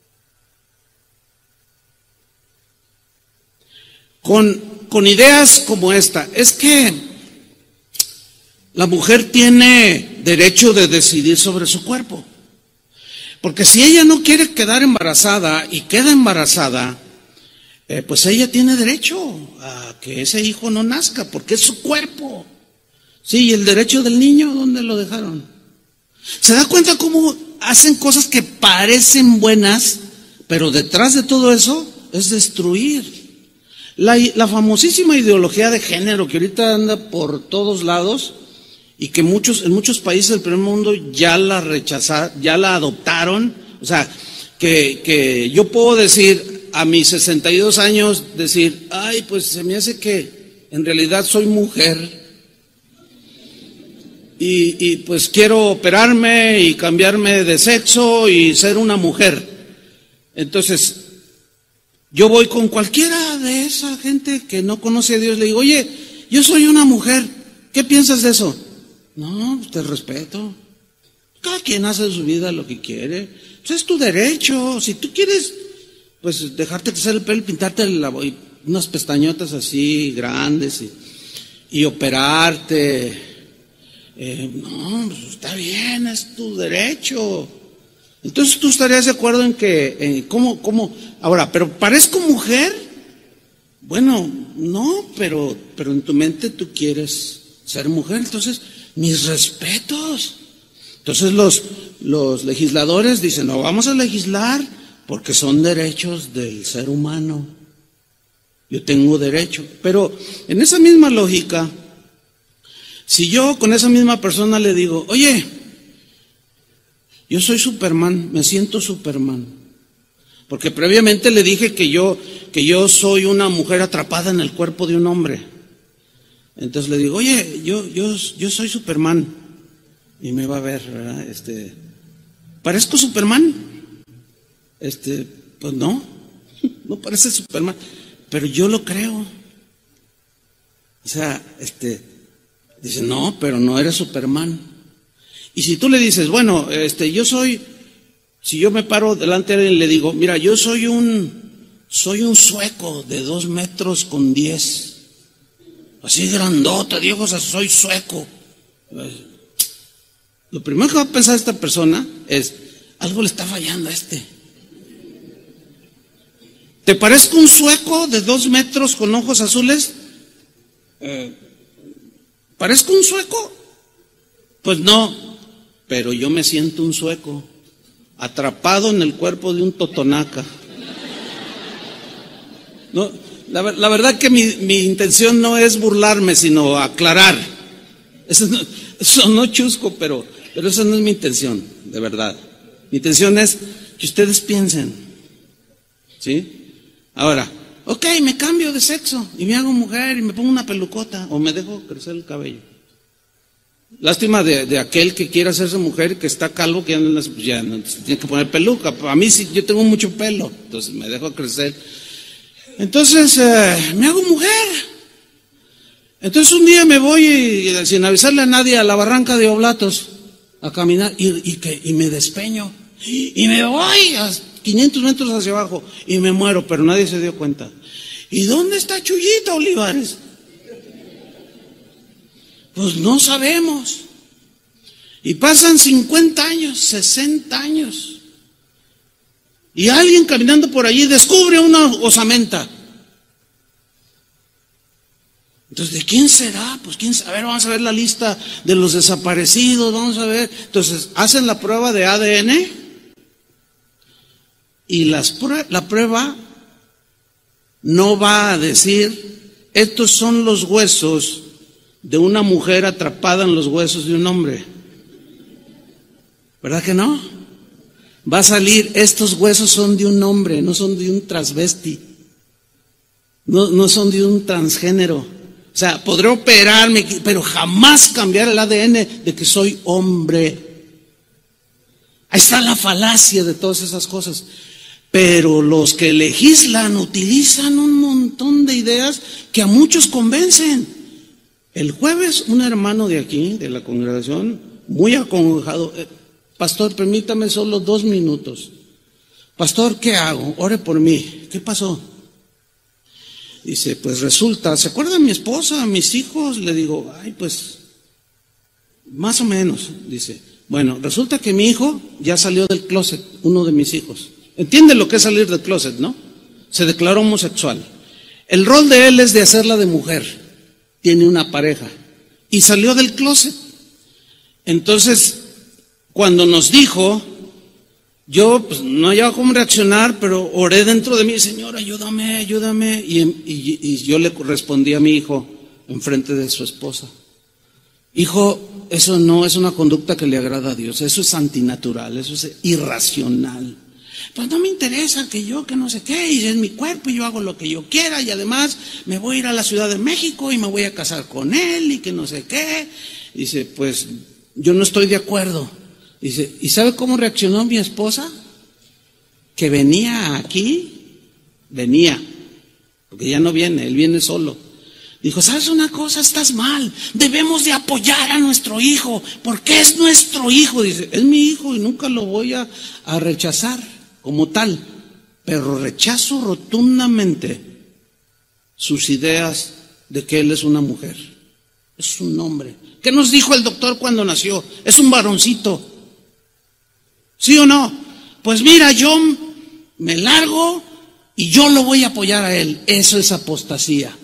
Con ideas como esta, es que la mujer tiene derecho de decidir sobre su cuerpo. Porque si ella no quiere quedar embarazada y queda embarazada, pues ella tiene derecho a que ese hijo no nazca, porque es su cuerpo. Sí, y el derecho del niño, ¿dónde lo dejaron? ¿Se da cuenta cómo hacen cosas que parecen buenas, pero detrás de todo eso es destruir? La famosísima ideología de género que ahorita anda por todos lados y que en muchos países del primer mundo ya la rechazaron, ya la adoptaron. O sea, que yo puedo decir a mis 62 años, decir, ay, pues se me hace que en realidad soy mujer. Y pues quiero operarme y cambiarme de sexo y ser una mujer. Entonces, yo voy con cualquiera de esa gente que no conoce a Dios, le digo, oye, yo soy una mujer, ¿qué piensas de eso? No, pues te respeto. Cada quien hace de su vida lo que quiere. Pues es tu derecho. Si tú quieres, pues dejarte crecer el pelo, pintarte unas pestañotas así grandes y operarte. No, pues está bien, es tu derecho. Entonces tú estarías de acuerdo en que, ¿cómo? Ahora, ¿pero parezco mujer? Bueno, no, pero en tu mente tú quieres ser mujer, entonces, mis respetos. Entonces los legisladores dicen, no, vamos a legislar porque son derechos del ser humano. Yo tengo derecho. Pero en esa misma lógica, si yo con esa misma persona le digo, oye, yo soy Superman, me siento Superman, porque previamente le dije que yo soy una mujer atrapada en el cuerpo de un hombre. Entonces le digo, oye, yo soy Superman, y me va a ver, ¿verdad? ¿Parezco Superman? Pues no parece Superman, pero yo lo creo. O sea, dice, no, pero no eres Superman. Y si tú le dices, bueno, si yo me paro delante de él y le digo, mira, yo soy un sueco de 2 metros con 10, así grandote, Diego, o sea, soy sueco. Lo primero que va a pensar esta persona es, algo le está fallando a este. ¿Te parezco un sueco de 2 metros con ojos azules? ¿Parezco un sueco? Pues no, pero yo me siento un sueco. atrapado en el cuerpo de un totonaca. No, la verdad que mi intención no es burlarme, sino aclarar. Eso no chusco, pero esa no es mi intención, de verdad. Mi intención es que ustedes piensen, ¿sí? Ahora, ok, me cambio de sexo y me hago mujer y me pongo una pelucota o me dejo crecer el cabello. Lástima de aquel que quiere hacerse mujer y que está calvo, que ya no tiene que poner peluca. A mí sí, yo tengo mucho pelo, entonces me dejo crecer. Entonces me hago mujer. Entonces un día me voy sin avisarle a nadie a la barranca de Oblatos a caminar y me despeño y me voy a 500 metros hacia abajo y me muero, pero nadie se dio cuenta. ¿Y dónde está Chuyita Olivares? Pues no sabemos. Y pasan 50 años, 60 años. Y alguien caminando por allí descubre una osamenta. Entonces, ¿de quién será? Pues quién sabe. A ver, vamos a ver la lista de los desaparecidos, vamos a ver. Entonces, hacen la prueba de ADN y la prueba no va a decir, estos son los huesos de una mujer atrapada en los huesos de un hombre. ¿Verdad que no? Va a salir, estos huesos son de un hombre, no son de un transvesti, no son de un transgénero. O sea, podré operarme, pero jamás cambiar el ADN de que soy hombre. Ahí está la falacia de todas esas cosas. Pero los que legislan utilizan un montón de ideas que a muchos convencen. El jueves, un hermano de aquí, de la congregación, muy acongojado, pastor, permítame solo 2 minutos. Pastor, ¿qué hago? Ore por mí. ¿Qué pasó? Dice, pues resulta, ¿se acuerda de mi esposa, mis hijos? Le digo, ay, pues, más o menos. Dice, bueno, resulta que mi hijo ya salió del closet, uno de mis hijos. ¿Entiende lo que es salir del closet, no? Se declaró homosexual. El rol de él es de hacerla de mujer. Tiene una pareja. Y salió del closet. Entonces, cuando nos dijo, yo pues no hallaba cómo reaccionar, pero oré dentro de mí, Señor, ayúdame, ayúdame. Y yo le respondí a mi hijo enfrente de su esposa. Hijo, eso no es una conducta que le agrada a Dios, eso es antinatural, eso es irracional. Pues no me interesa que no sé qué, y es mi cuerpo y yo hago lo que yo quiera y además me voy a ir a la Ciudad de México y me voy a casar con él y que no sé qué. Dice, pues yo no estoy de acuerdo. Dice, ¿y sabe cómo reaccionó mi esposa? Que venía aquí, porque ya no viene, él viene solo. Dijo, ¿sabes una cosa? Estás mal, debemos de apoyar a nuestro hijo, porque es nuestro hijo. Dice, es mi hijo y nunca lo voy a rechazar como tal, pero rechazo rotundamente sus ideas de que él es una mujer, es un hombre. ¿Qué nos dijo el doctor cuando nació? Es un varoncito. ¿Sí o no? Pues mira, yo me largo y yo lo voy a apoyar a él. Eso es apostasía.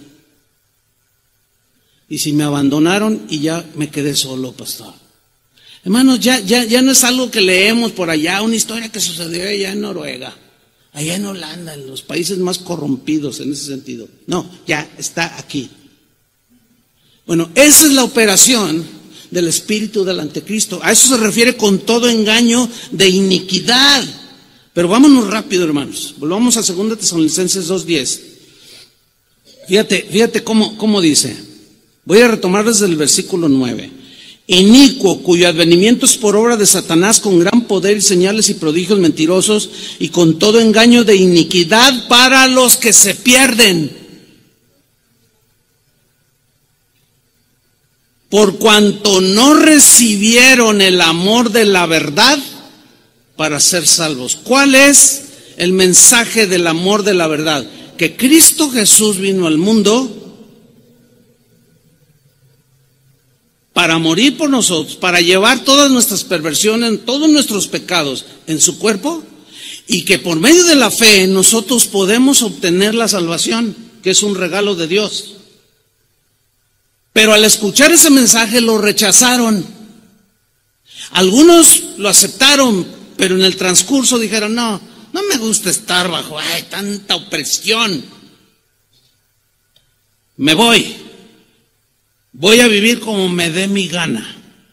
Y si me abandonaron y ya me quedé solo, pastor. Hermanos, ya no es algo que leemos por allá, una historia que sucedió allá en Noruega, allá en Holanda, en los países más corrompidos en ese sentido. No, ya está aquí. Bueno, esa es la operación del espíritu del anticristo. A eso se refiere con todo engaño de iniquidad. Pero vámonos rápido, hermanos. Volvamos a 2 Tesalonicenses 2:10. Fíjate cómo dice. Voy a retomar desde el versículo 9. Inicuo, cuyo advenimiento es por obra de Satanás con gran poder y señales y prodigios mentirosos y con todo engaño de iniquidad para los que se pierden. Por cuanto no recibieron el amor de la verdad para ser salvos. ¿Cuál es el mensaje del amor de la verdad? Que Cristo Jesús vino al mundo para morir por nosotros, para llevar todas nuestras perversiones, todos nuestros pecados en su cuerpo, y que por medio de la fe nosotros podemos obtener la salvación, que es un regalo de Dios. Pero al escuchar ese mensaje lo rechazaron. Algunos lo aceptaron, pero en el transcurso dijeron, no me gusta estar bajo tanta opresión. Me voy a vivir como me dé mi gana.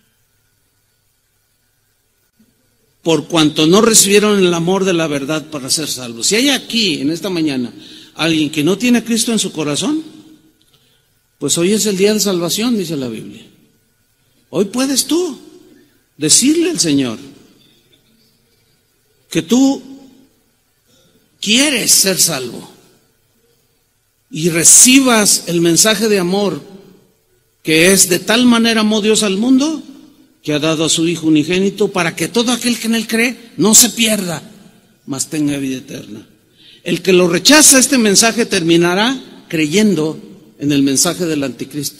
Por cuanto no recibieron el amor de la verdad para ser salvos. Si hay aquí, en esta mañana, alguien que no tiene a Cristo en su corazón, pues hoy es el día de salvación, dice la Biblia. Hoy puedes tú decirle al Señor que tú quieres ser salvo y recibas el mensaje de amor que es: de tal manera amó Dios al mundo que ha dado a su Hijo unigénito para que todo aquel que en él cree no se pierda, mas tenga vida eterna. El que lo rechaza este mensaje terminará creyendo en el mensaje del anticristo.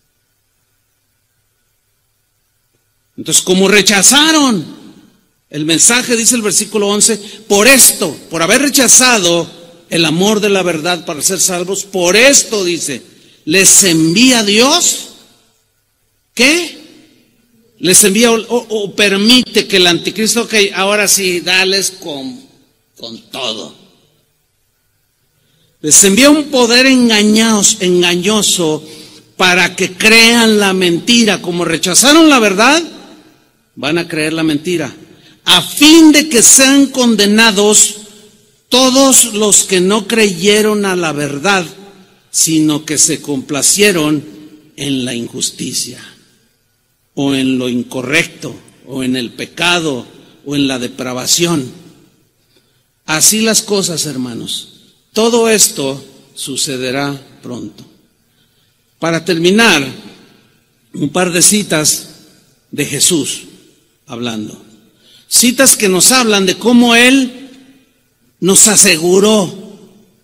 Entonces, como rechazaron el mensaje, dice el versículo 11, por esto, por haber rechazado el amor de la verdad para ser salvos, por esto, dice, les envía Dios, ¿qué? Les envía o permite que el anticristo, ok, ahora sí, dales con todo. Les envía un poder engañoso para que crean la mentira. Como rechazaron la verdad, van a creer la mentira, a fin de que sean condenados todos los que no creyeron a la verdad, sino que se complacieron en la injusticia, o en lo incorrecto, o en el pecado, o en la depravación. Así las cosas, hermanos. Todo esto sucederá pronto. Para terminar, un par de citas de Jesús hablando. Citas que nos hablan de cómo Él nos aseguró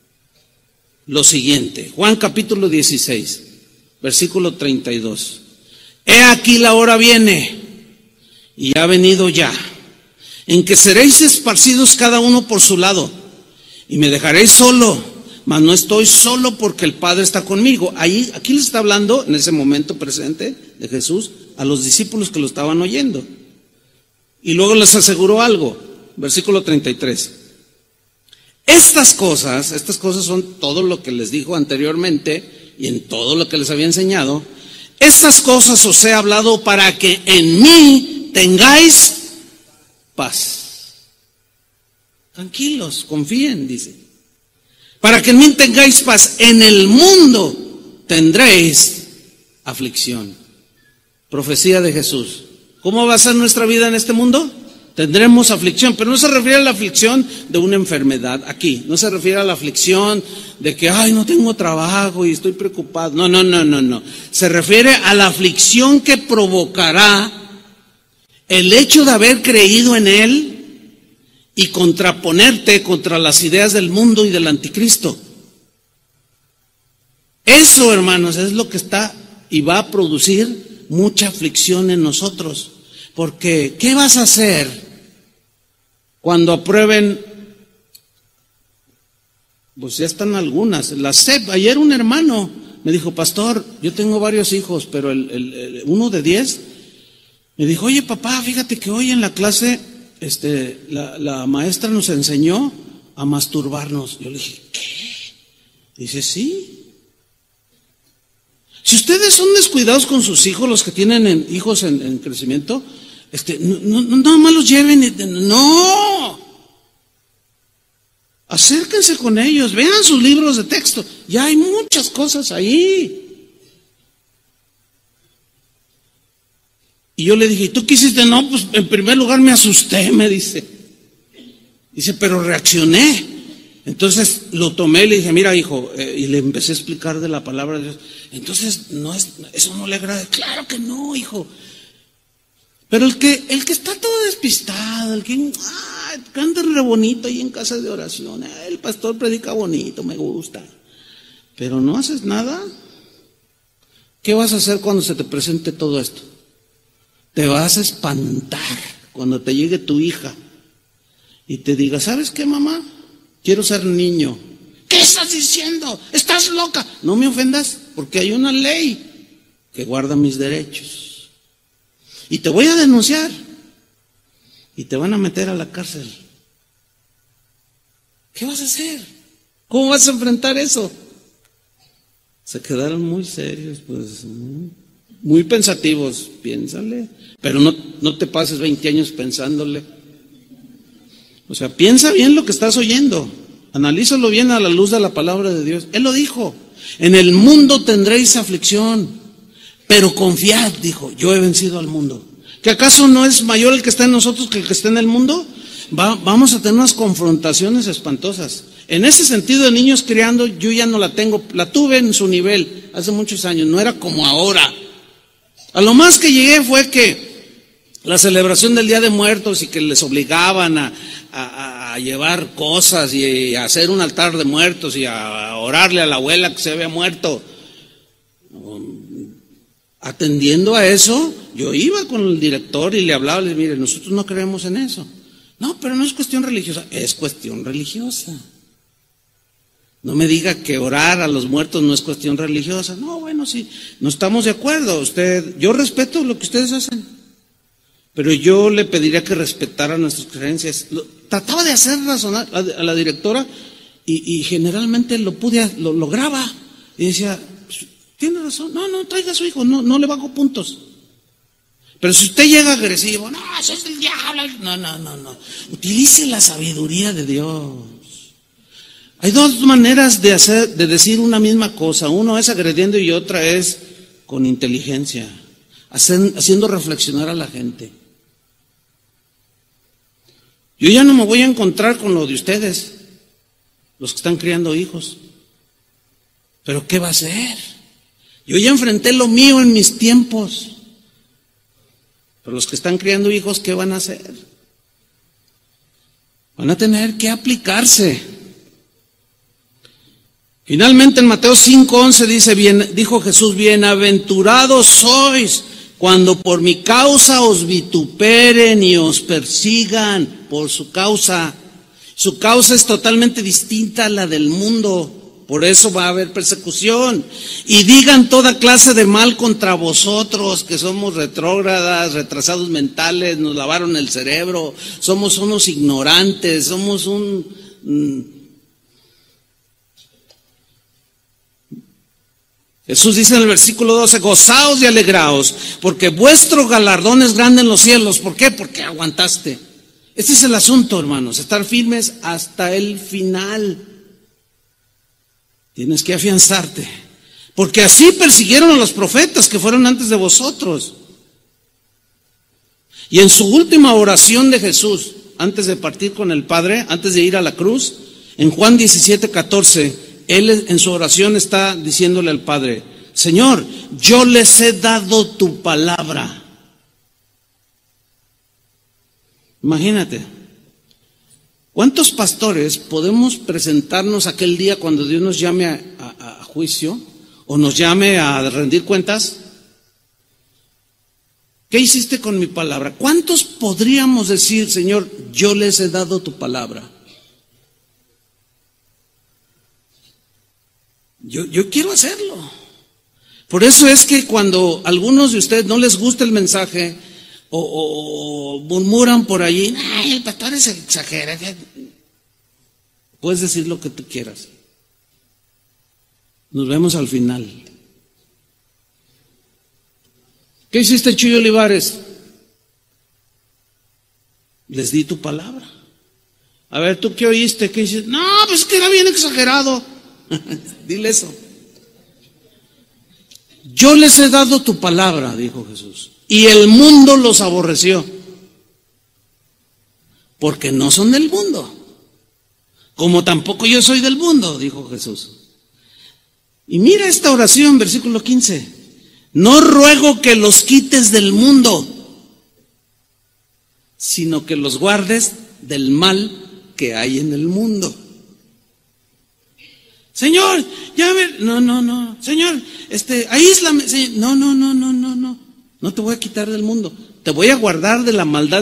lo siguiente. Juan capítulo 16, versículo 32. He aquí la hora viene, y ha venido ya, en que seréis esparcidos cada uno por su lado, y me dejaréis solo, mas no estoy solo porque el Padre está conmigo. Aquí les está hablando en ese momento presente de Jesús a los discípulos que lo estaban oyendo. Y luego les aseguró algo, versículo 33. Estas cosas son todo lo que les dijo anteriormente y en todo lo que les había enseñado. Estas cosas os he hablado para que en mí tengáis paz. Tranquilos, confíen, dice. Para que en mí tengáis paz. En el mundo tendréis aflicción. Profecía de Jesús. ¿Cómo va a ser nuestra vida en este mundo? Tendremos aflicción, pero no se refiere a la aflicción de una enfermedad aquí. No se refiere a la aflicción de que, no tengo trabajo y estoy preocupado. No. Se refiere a la aflicción que provocará el hecho de haber creído en Él y contraponerte contra las ideas del mundo y del anticristo. Eso, hermanos, es lo que está y va a producir mucha aflicción en nosotros. Porque, ¿qué vas a hacer cuando aprueben? Pues ya están algunas. La SEP, ayer un hermano me dijo: pastor, yo tengo varios hijos, pero uno de 10 me dijo: oye papá, fíjate que hoy en la clase la maestra nos enseñó a masturbarnos. Yo le dije: ¿qué? Dice: sí. Si ustedes son descuidados con sus hijos, los que tienen hijos en crecimiento, no nada más los lleven, no. Acérquense con ellos, vean sus libros de texto, ya hay muchas cosas ahí. Y yo le dije: ¿y tú qué hiciste? No, pues en primer lugar me asusté, me dice. Dice: pero reaccioné. Entonces lo tomé y le dije: mira, hijo, y le empecé a explicar de la palabra de Dios. Entonces, eso no le agrada. Claro que no, hijo. Pero el que está todo despistado, el que canta re bonito ahí en casa de oración, el pastor predica bonito, me gusta, pero no haces nada, ¿qué vas a hacer cuando se te presente todo esto? Te vas a espantar cuando te llegue tu hija y te diga: ¿sabes qué, mamá? Quiero ser niño. ¿Qué estás diciendo? ¿Estás loca? No me ofendas, porque hay una ley que guarda mis derechos. Y te voy a denunciar. y te van a meter a la cárcel. ¿Qué vas a hacer? ¿Cómo vas a enfrentar eso? Se quedaron muy serios, pues, muy pensativos. Piénsale, pero no te pases 20 años pensándole. O sea, piensa bien lo que estás oyendo, analízalo bien a la luz de la palabra de Dios. Él lo dijo: en el mundo tendréis aflicción, pero confiad, dijo, yo he vencido al mundo. ¿Que acaso no es mayor el que está en nosotros que el que está en el mundo? Vamos a tener unas confrontaciones espantosas. En ese sentido de niños criando, yo ya no la tengo, la tuve en su nivel hace muchos años, no era como ahora. A lo más que llegué fue que la celebración del Día de Muertos y que les obligaban a llevar cosas y a hacer un altar de muertos y a orarle a la abuela que se había muerto. Atendiendo a eso, yo iba con el director y le hablaba, le dije: mire, nosotros no creemos en eso. No, pero no es cuestión religiosa. Es cuestión religiosa. No me diga que orar a los muertos no es cuestión religiosa. No, bueno, sí, no estamos de acuerdo. Yo respeto lo que ustedes hacen, pero yo le pediría que respetara nuestras creencias. Trataba de hacer razonar a la directora y generalmente lo lograba. Y decía: pues, tiene razón, no, traiga a su hijo, no le bajo puntos. Pero si usted llega agresivo, no, eso es el diablo. No. Utilice la sabiduría de Dios. Hay dos maneras de decir una misma cosa. Uno es agrediendo y otra es con inteligencia, haciendo reflexionar a la gente. Yo ya no me voy a encontrar con lo de ustedes, los que están criando hijos. ¿Pero qué va a hacer? Yo ya enfrenté lo mío en mis tiempos. Pero los que están criando hijos, ¿qué van a hacer? Van a tener que aplicarse. Finalmente en Mateo 5:11 dijo Jesús: bienaventurados sois cuando por mi causa os vituperen y os persigan por su causa. Su causa es totalmente distinta a la del mundo. Por eso va a haber persecución. Y digan toda clase de mal contra vosotros, que somos retrógradas, retrasados mentales, nos lavaron el cerebro, somos unos ignorantes, somos Jesús dice en el versículo 12: gozaos y alegraos, porque vuestro galardón es grande en los cielos. ¿Por qué? Porque aguantaste. Este es el asunto, hermanos, estar firmes hasta el final. Tienes que afianzarte, porque así persiguieron a los profetas que fueron antes de vosotros. Y en su última oración de Jesús, antes de partir con el Padre, antes de ir a la cruz, en Juan 17:14, él en su oración está diciéndole al Padre: Señor, yo les he dado tu palabra. Imagínate. ¿Cuántos pastores podemos presentarnos aquel día cuando Dios nos llame a juicio o nos llame a rendir cuentas? ¿Qué hiciste con mi palabra? ¿Cuántos podríamos decir: Señor, yo les he dado tu palabra? Yo quiero hacerlo. Por eso es que cuando a algunos de ustedes no les gusta el mensaje o murmuran por allí: ay, el pastor es exagera. Puedes decir lo que tú quieras. Nos vemos al final. ¿Qué hiciste, Chuy Olivares? Les di tu palabra. A ver, ¿tú qué oíste? ¿Qué hiciste? No, pues es que era bien exagerado. Dile eso. Yo les he dado tu palabra, dijo Jesús, y el mundo los aborreció, porque no son del mundo, como tampoco yo soy del mundo, dijo Jesús. Y mira esta oración, versículo 15: no ruego que los quites del mundo, sino que los guardes del mal que hay en el mundo. Señor, ya ver, no, Señor, aíslame, Señor. No te voy a quitar del mundo, te voy a guardar de la maldad.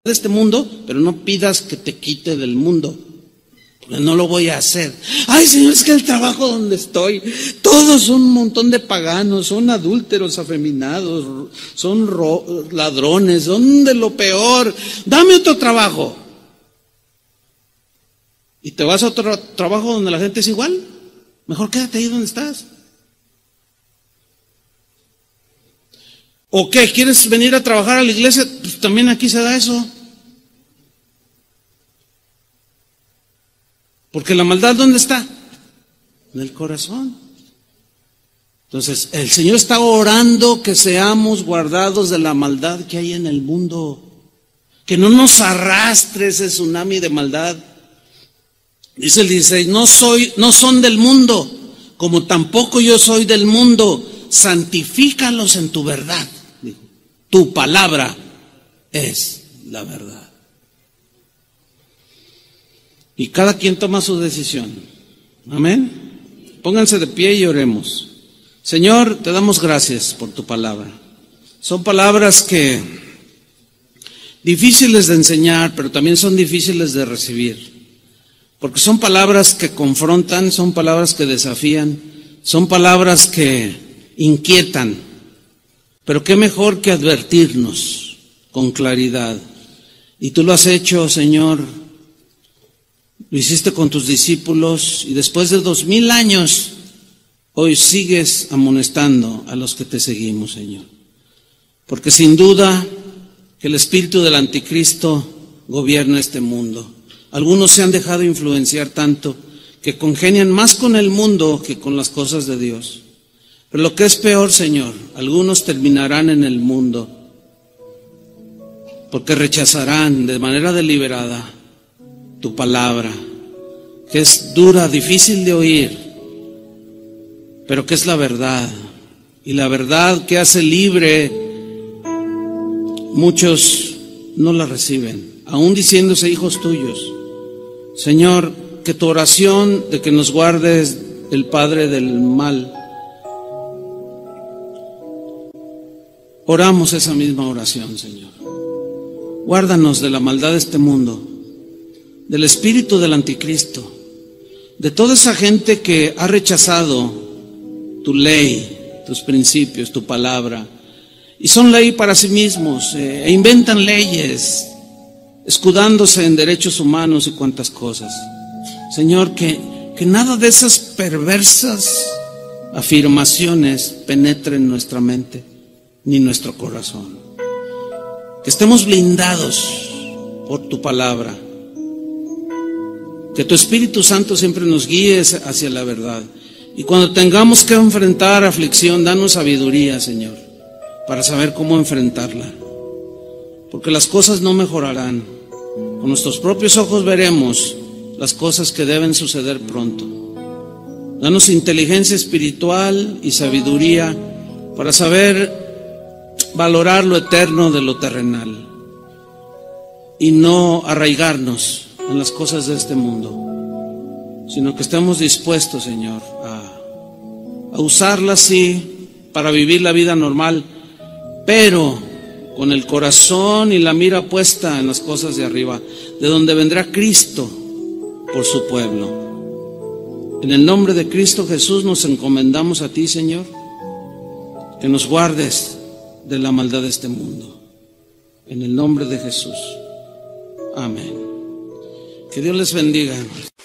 de este mundo, pero no pidas que te quite del mundo. No lo voy a hacer. Ay, Señor, es que el trabajo donde estoy, todos son un montón de paganos, son adúlteros, afeminados, son ladrones, son de lo peor. Dame otro trabajo. ¿Y te vas a otro trabajo donde la gente es igual? Mejor quédate ahí donde estás. ¿O qué? ¿Quieres venir a trabajar a la iglesia? Pues también aquí se da eso. Porque la maldad, ¿dónde está? En el corazón. Entonces, el Señor está orando que seamos guardados de la maldad que hay en el mundo. Que no nos arrastre ese tsunami de maldad. Dice el 16, no son del mundo, como tampoco yo soy del mundo. Santifícalos en tu verdad. Tu palabra es la verdad. Y cada quien toma su decisión. Amén. Pónganse de pie y oremos. Señor, te damos gracias por tu palabra. Son palabras que difíciles de enseñar, pero también son difíciles de recibir. Porque son palabras que confrontan, son palabras que desafían, son palabras que inquietan. Pero qué mejor que advertirnos con claridad. Y tú lo has hecho, Señor. Lo hiciste con tus discípulos y después de 2000 años, hoy sigues amonestando a los que te seguimos, Señor. Porque sin duda que el espíritu del anticristo gobierna este mundo. Algunos se han dejado influenciar tanto que congenian más con el mundo que con las cosas de Dios. Pero lo que es peor, Señor, algunos terminarán en el mundo porque rechazarán de manera deliberada tu palabra, que es dura, difícil de oír, pero que es la verdad. Y la verdad que hace libre, muchos no la reciben, aún diciéndose hijos tuyos. Señor, que tu oración de que nos guardes del Padre del mal, oramos esa misma oración, Señor. Guárdanos de la maldad de este mundo, del espíritu del anticristo, de toda esa gente que ha rechazado tu ley, tus principios, tu palabra, y son ley para sí mismos, e inventan leyes, escudándose en derechos humanos y cuantas cosas. Señor, que nada de esas perversas afirmaciones penetre en nuestra mente, ni nuestro corazón. Que estemos blindados por tu palabra. Que tu Espíritu Santo siempre nos guíe hacia la verdad. Y cuando tengamos que enfrentar aflicción, danos sabiduría, Señor, para saber cómo enfrentarla. Porque las cosas no mejorarán. Con nuestros propios ojos veremos las cosas que deben suceder pronto. Danos inteligencia espiritual y sabiduría para saber valorar lo eterno de lo terrenal y no arraigarnos en las cosas de este mundo, sino que estemos dispuestos, Señor, a usarlas, sí, para vivir la vida normal, pero con el corazón y la mira puesta en las cosas de arriba, de donde vendrá Cristo por su pueblo. En el nombre de Cristo Jesús nos encomendamos a ti, Señor, que nos guardes de la maldad de este mundo. En el nombre de Jesús. Amén. Que Dios les bendiga.